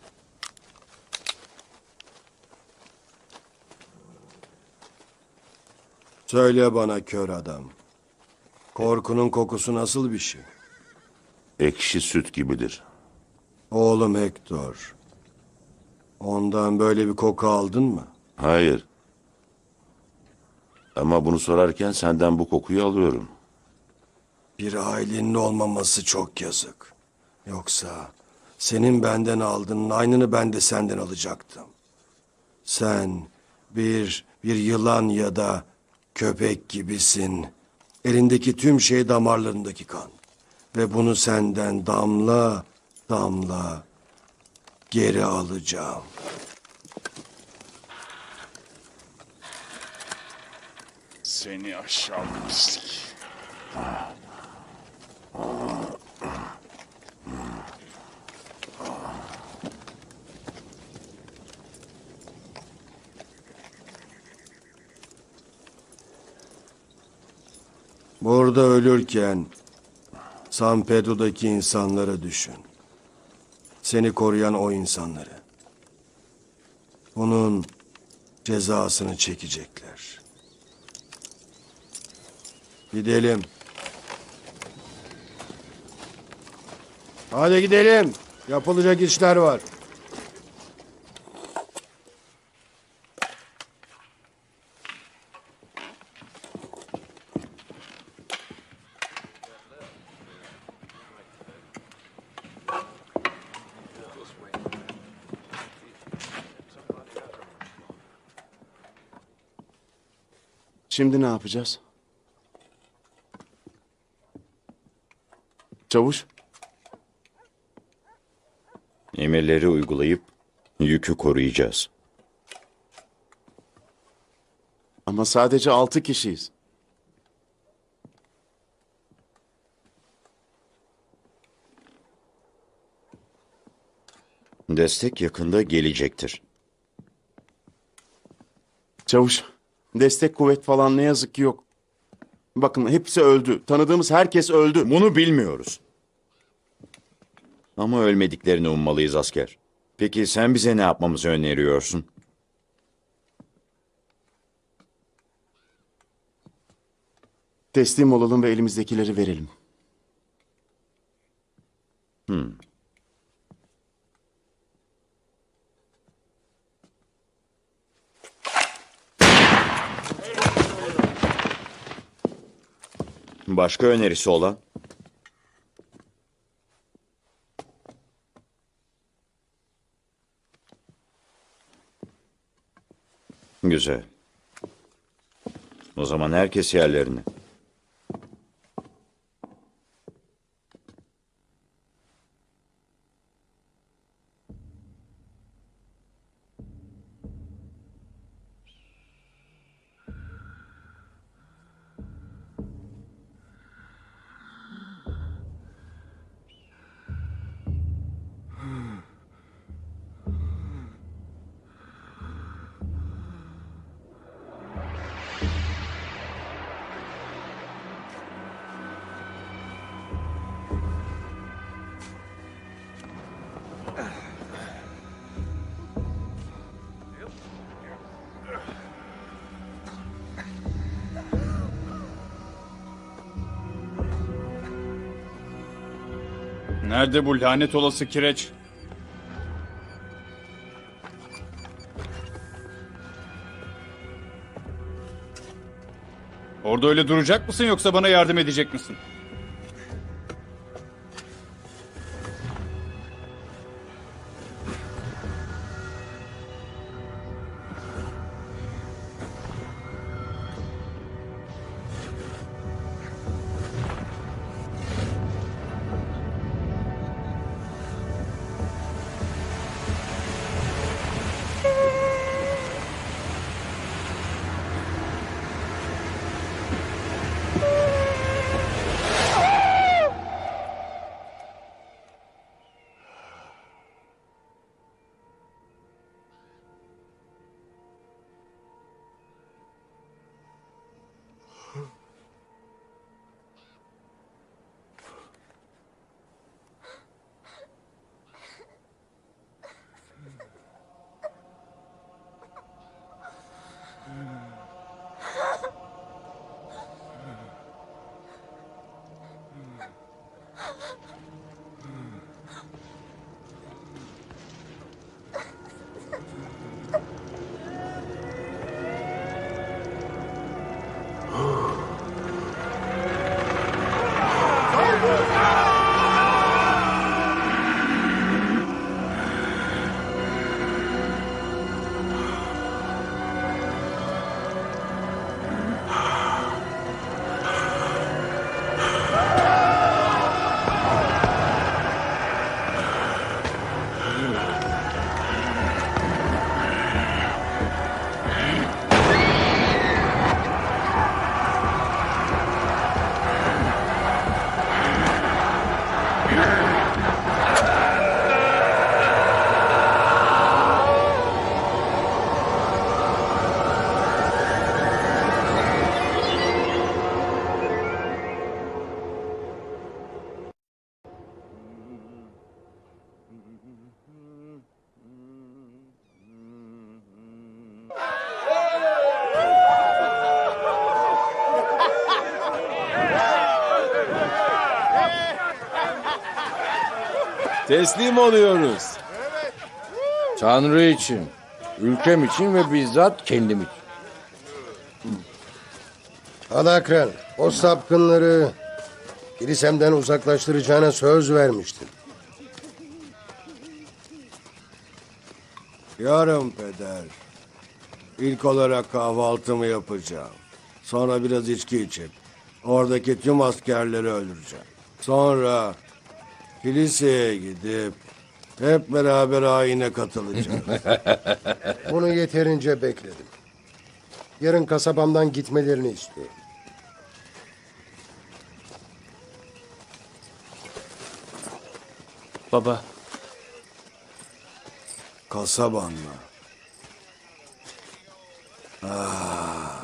Söyle bana kör adam. Korkunun kokusu nasıl bir şey? Ekşi süt gibidir. Oğlum Hector. Ondan böyle bir koku aldın mı? Hayır. Ama bunu sorarken senden bu kokuyu alıyorum. Bir ailenin olmaması çok yazık. Yoksa senin benden aldığının aynını ben de senden alacaktım. Sen bir yılan ya da köpek gibisin. Elindeki tüm şey damarlarındaki kan. Ve bunu senden damla damla geri alacağım. Seni aşağılık pislik. Burada ölürken San Pedro'daki insanları düşün. Seni koruyan o insanları. Bunun cezasını çekecekler. Gidelim. Hadi gidelim. Yapılacak işler var. Şimdi ne yapacağız? Çavuş, Emirleri uygulayıp yükü koruyacağız. ama sadece 6 kişiyiz. Destek yakında gelecektir. Çavuş, destek kuvvet falan ne yazık ki yok. Bakın hepsi öldü. Tanıdığımız herkes öldü. Bunu bilmiyoruz. Ama ölmediklerini ummalıyız asker. Peki sen bize ne yapmamızı öneriyorsun? Teslim olalım ve elimizdekileri verelim. Başka önerisi olan? Güzel. O zaman herkes yerlerine. Nerede bu lanet olası kireç? Orada öyle duracak mısın yoksa bana yardım edecek misin? Teslim oluyoruz. Tanrı için, ülkem için ve bizzat kendim için. Alakran, o sapkınları Kilisemden uzaklaştıracağına söz vermiştin. Yarın peder. İlk olarak kahvaltımı yapacağım. Sonra biraz içki içip oradaki tüm askerleri öldüreceğim. Sonra kiliseye gidip hep beraber ayine katılacağız. Bunu yeterince bekledim. Yarın kasabamdan gitmelerini istiyorum. Baba. Kasaban mı? Ah.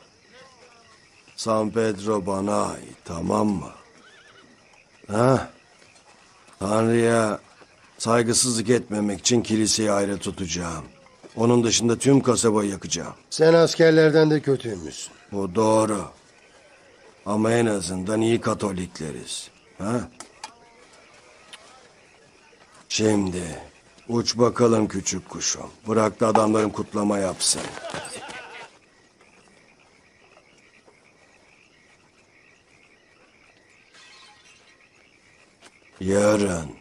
San Pedro bana ait, tamam mı? Ha? Tanrı'ya saygısızlık etmemek için kiliseyi ayrı tutacağım. Onun dışında tüm kasabayı yakacağım. Sen askerlerden de kötüymüşsün. Bu doğru. Ama en azından iyi Katolikleriz. Ha? Şimdi uç bakalım küçük kuşum. Bırak da adamların kutlama yapsın. Yarın.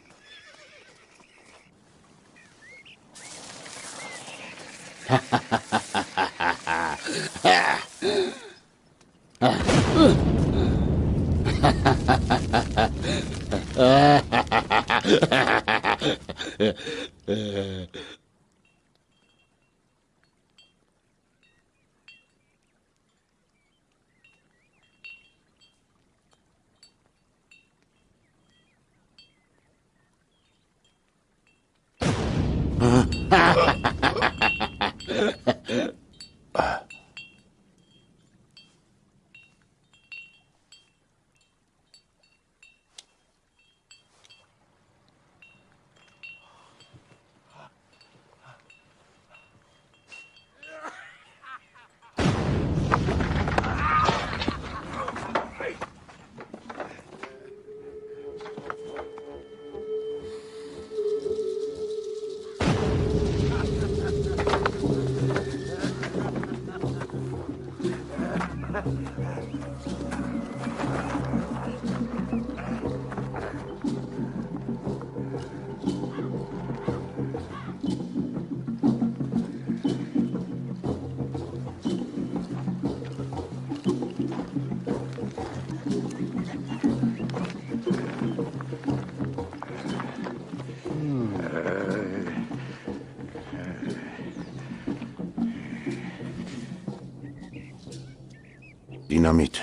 Dinamit.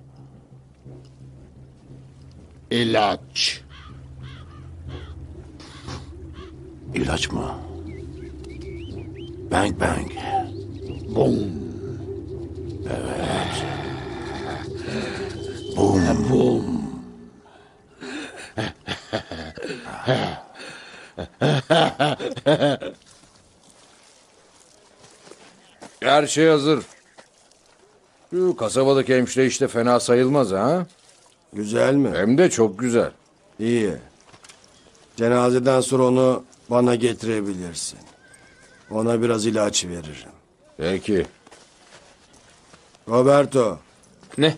İlaç. İlaç mı? Bang bang. Bum. Evet. Bum. Bum. Her şey hazır. Şu kasabadaki hemşire işte fena sayılmaz ha. Güzel mi? Hem de çok güzel. İyi. Cenazeden sonra onu bana getirebilirsin. Ona biraz ilaç veririm. Peki. Roberto. Ne?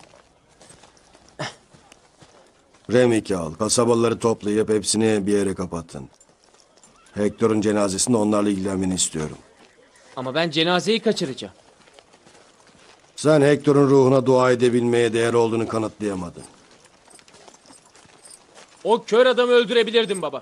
Remik'i al. Kasabaları toplayıp hepsini bir yere kapatın. Hector'un cenazesinde onlarla ilgilenmeni istiyorum. Ama ben cenazeyi kaçıracağım. Sen Hector'un ruhuna dua edebilmeye değer olduğunu kanıtlayamadın. O kör adamı öldürebilirdim baba.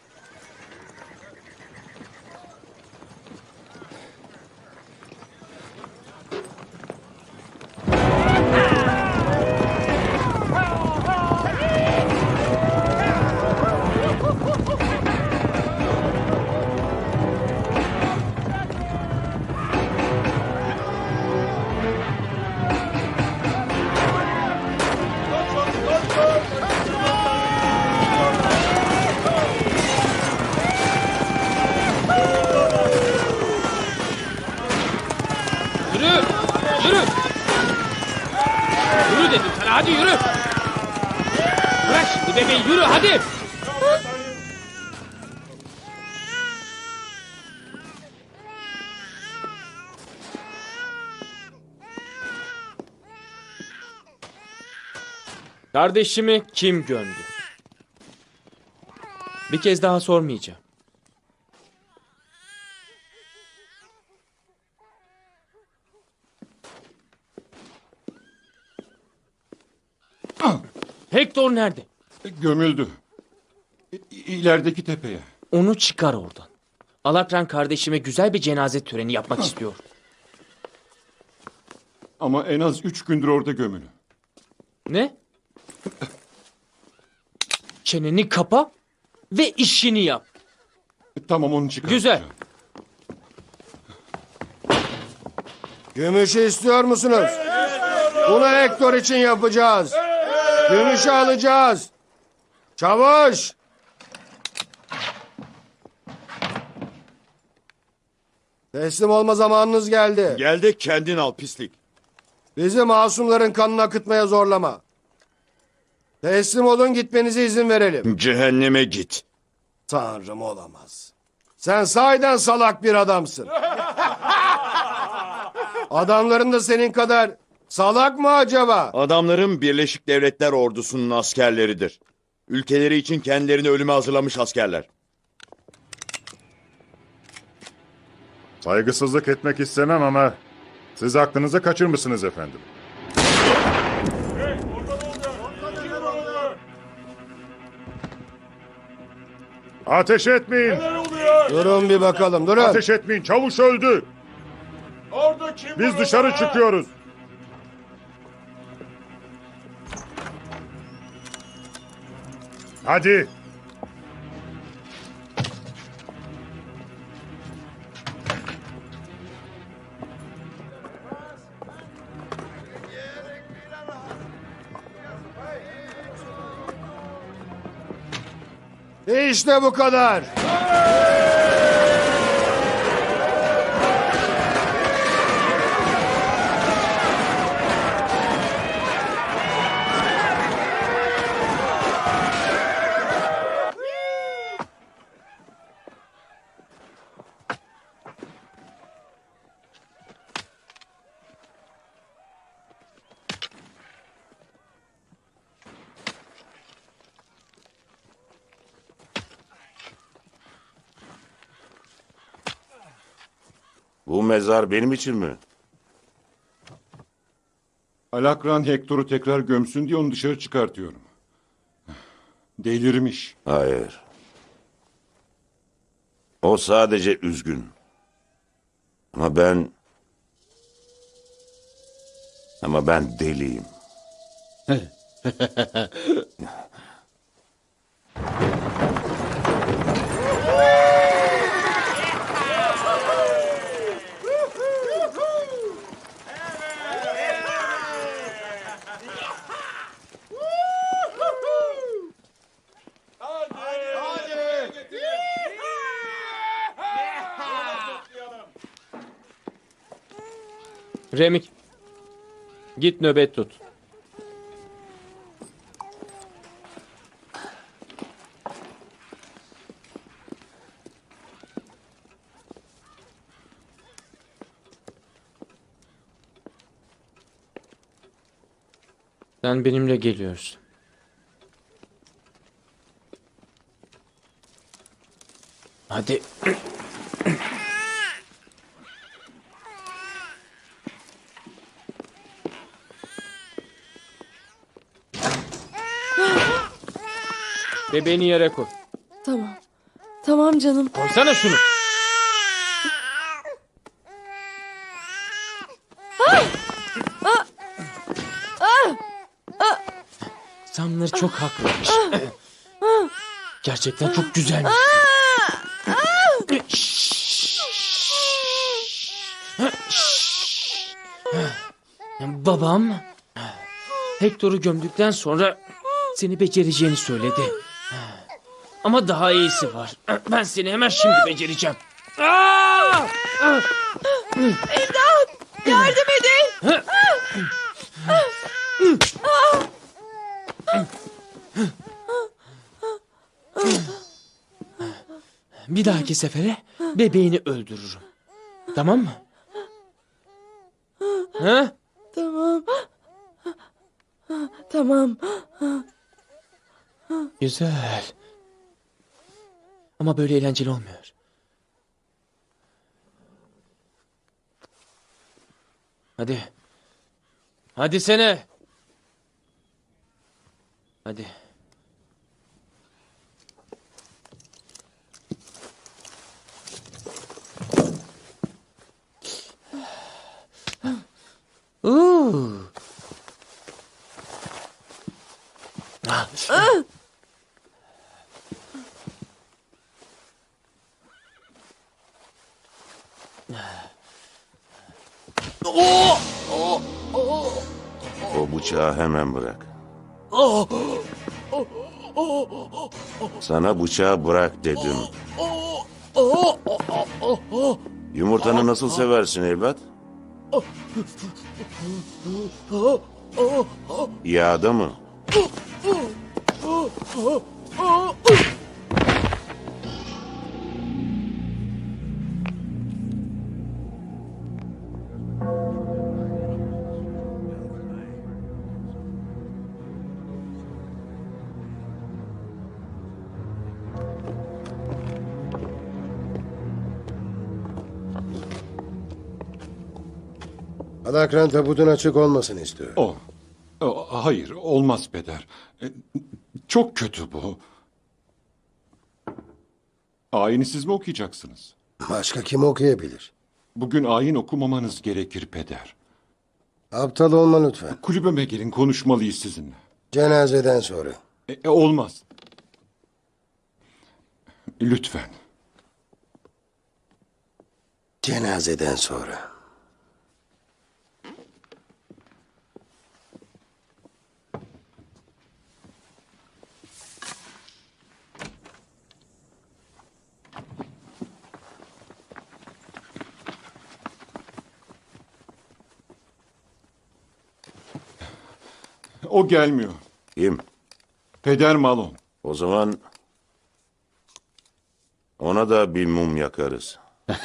Yürü dedim sana, hadi yürü. Bırak şimdi bebeği, yürü hadi. Kardeşimi kim gömdü? Bir kez daha sormayacağım. Hector nerede? Gömüldü. İlerideki tepeye. Onu çıkar oradan. Alakran kardeşime güzel bir cenaze töreni yapmak istiyor. Ama en az 3 gündür orada gömülü. Ne? Çeneni kapa ve işini yap. Tamam, onu çıkartacağım. Güzel. Gümüşü istiyor musunuz? Bunu Hector için yapacağız. Gümüşü alacağız. Çavuş! Teslim olma zamanınız geldi. Geldi, kendin al pislik. Bizi masumların kanını akıtmaya zorlama. Teslim olun, gitmenize izin verelim. Cehenneme git. Tanrım, olamaz. Sen sahiden salak bir adamsın. Adamların da senin kadar salak mı acaba? Adamların Birleşik Devletler Ordusu'nun askerleridir. Ülkeleri için kendilerini ölüme hazırlamış askerler. Saygısızlık etmek istemem ama siz aklınızı kaçırmışsınız efendim. Ateş etmeyin. Durun bir bakalım, durun. Ateş etmeyin, çavuş öldü. Orada kim Biz dışarı çıkıyoruz. Hadi. İşte bu kadar. Bu mezar benim için mi? Alakran Hector'u tekrar gömsün diye onu dışarı çıkartıyorum. Delirmiş. Hayır. O sadece üzgün. Ama ben deliyim. Remik, git nöbet tut. Sen benimle geliyorsun. Hadi. Bebeğini yere koy. Tamam. Tamam canım. Koysana şunu. Samner çok haklıymış. Gerçekten çok güzelmiş. Babam Hector'u gömdükten sonra seni becereceğini söyledi. Ama daha iyisi var. Ben seni hemen şimdi becereceğim. İmdat! Yardım edin! Bir dahaki sefere bebeğini öldürürüm. Tamam mı? Ha? Tamam. Tamam. Güzel. Ama böyle eğlenceli olmuyor. Hadi. Hadi sene. Hadi. O bıçağı hemen bırak. Sana bıçağı bırak dedim. Yumurtanı nasıl seversin evlat? Yağda mı? Alakran tabutun açık olmasını istiyor. Hayır, olmaz peder. Çok kötü bu. Ayini siz mi okuyacaksınız? Başka kim okuyabilir? Bugün ayin okumamanız gerekir peder. Aptal olma lütfen. Kulübeme gelin, konuşmalıyız sizinle. Cenazeden sonra. Olmaz. Lütfen. Cenazeden sonra. O gelmiyor. Kim? Peder Malon. O zaman ona da bir mum yakarız.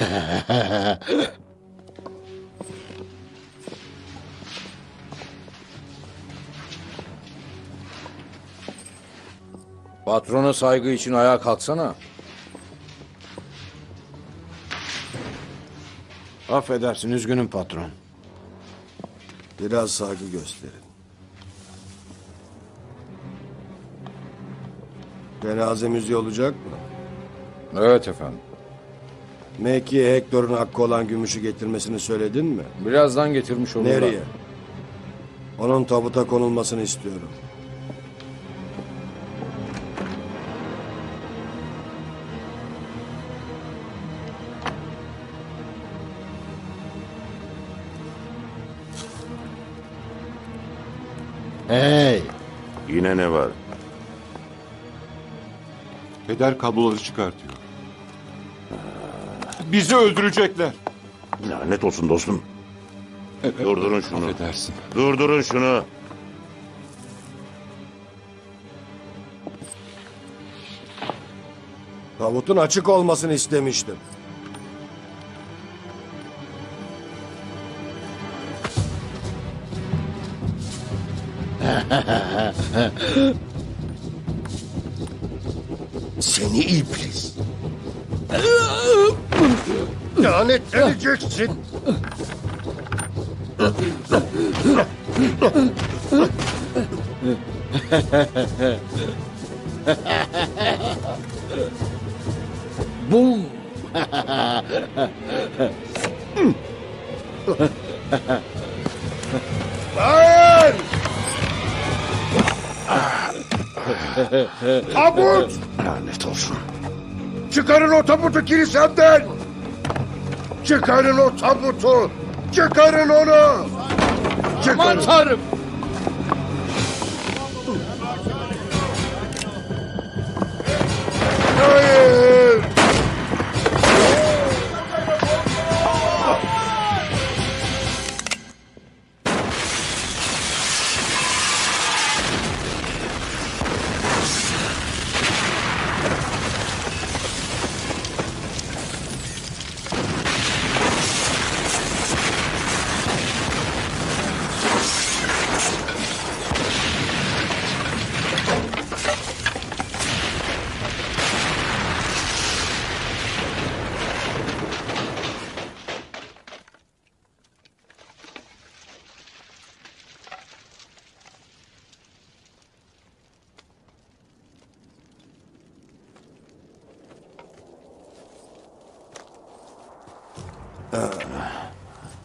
Patrona saygı için ayağa kalksana. Affedersin, üzgünüm patron. Biraz saygı gösterin. Cenaze müziği olacak mı? Evet efendim. Mackie'ye Hector'un hakkı olan gümüşü getirmesini söyledin mi? Birazdan getirmiş olurlar. Nereye? Onun tabuta konulmasını istiyorum. Hey! Yine ne var? Peder kabloları çıkartıyor. Bizi öldürecekler. Lanet olsun dostum. Durdurun şunu. Affedersin. Durdurun şunu. Tabutun açık olmasını istemiştim. Seni iblis. Lanetleneceksin. Bum. Hayır! Tabut! Lanet olsun. Çıkarın o tabutu kilisemden! Çıkarın o tabutu! Çıkarın onu! Çıkarın! Aman Tanrım! Hayır!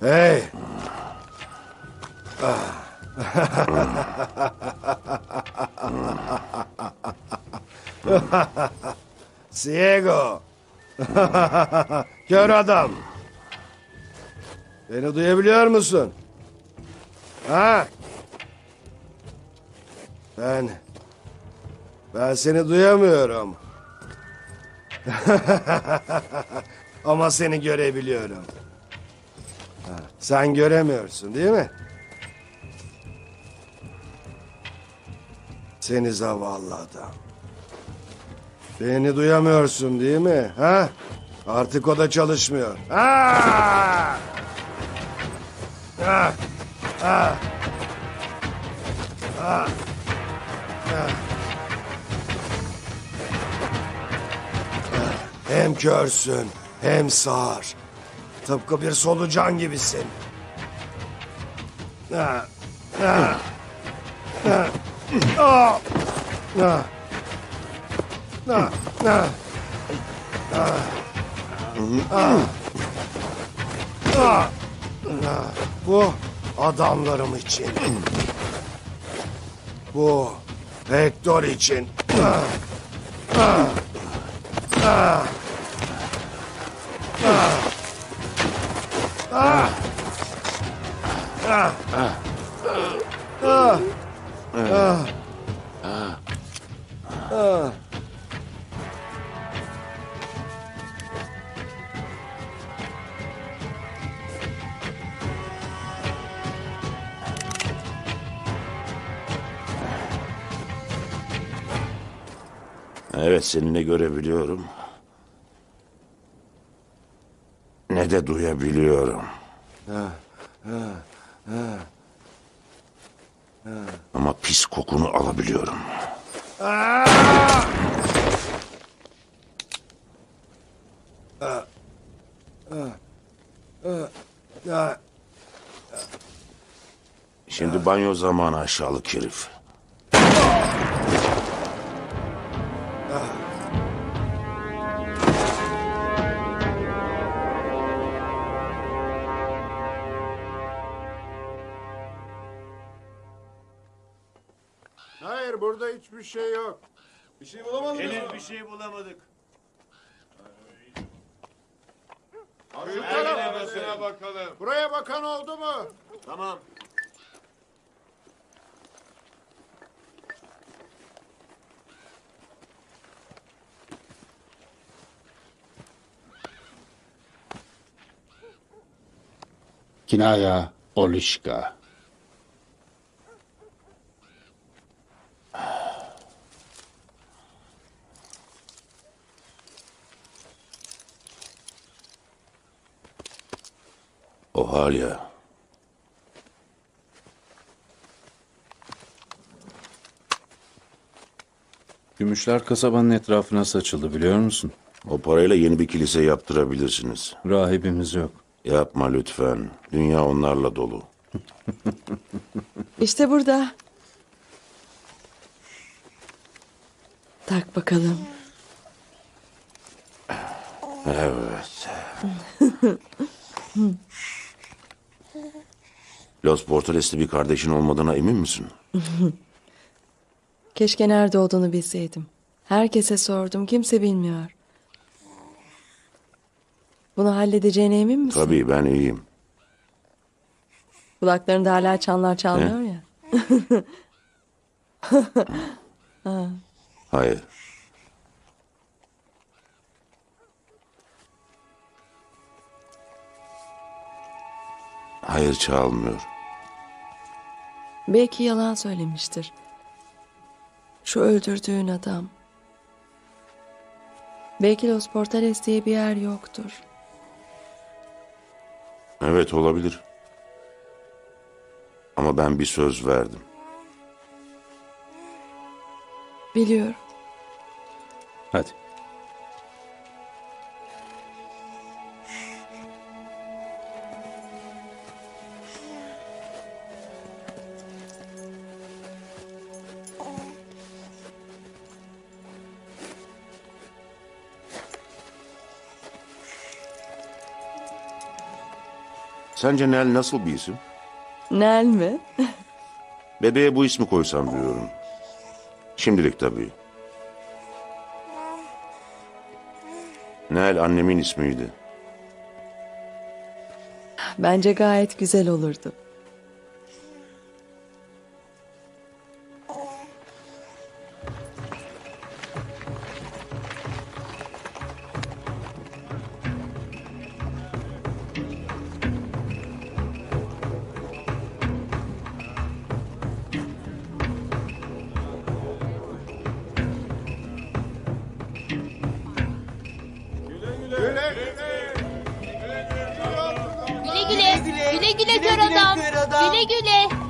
Hey! Ciego! Kör adam! Beni duyabiliyor musun? Ha? Ben seni duyamıyorum. Ama seni görebiliyorum. Sen göremiyorsun değil mi? Seni zavallı adam. Beni duyamıyorsun değil mi? Ha? Artık o da çalışmıyor. Ha! Ha! Ha! Ha! Ha! Hem körsün hem sağır. Tıpkı bir solucan gibisin. Ha! Ha! Ha! Ah! Ha! Ha! Ha! Ha! Ah! Ah! Bu adamlarım için. Bu Hector için. Ah! Ah! Ah! Ah! Ah! Ah! Ah! Ah! Ah! Evet, seni ne görebiliyorum ne de duyabiliyorum. Ama pis kokunu alabiliyorum. Şimdi banyo zamanı aşağılık herif. Hayır, burada hiçbir şey yok. Bir şey bulamadık. Henüz bir şey bulamadık. Şu tarafa bakalım. Buraya bakan oldu mu? Tamam. Kinaya Olişka. O hal ya. Gümüşler kasabanın etrafına saçıldı, biliyor musun? O parayla yeni bir kilise yaptırabilirsiniz. Rahibimiz yok. Yapma lütfen. Dünya onlarla dolu. İşte burada. Tak bakalım. Evet. Los Portales'te bir kardeşin olmadığına emin misin? Keşke nerede olduğunu bilseydim. Herkese sordum, kimse bilmiyor. Bunu halledeceğine emin misin? Tabii, ben iyiyim. Kulaklarında hala çanlar çalmıyor ya. Ha. Hayır. Hayır, çalmıyor. Belki yalan söylemiştir. Şu öldürdüğün adam. Belki Los Portales diye bir yer yoktur. Evet, olabilir. Ama ben bir söz verdim. Biliyorum. Hadi. Sence Nell nasıl bir isim? Nel mi? Bebeğe bu ismi koysam diyorum. Şimdilik tabii. Nell annemin ismiydi. Bence gayet güzel olurdu. Güle güle. Güle güle kör adam. Güle güle.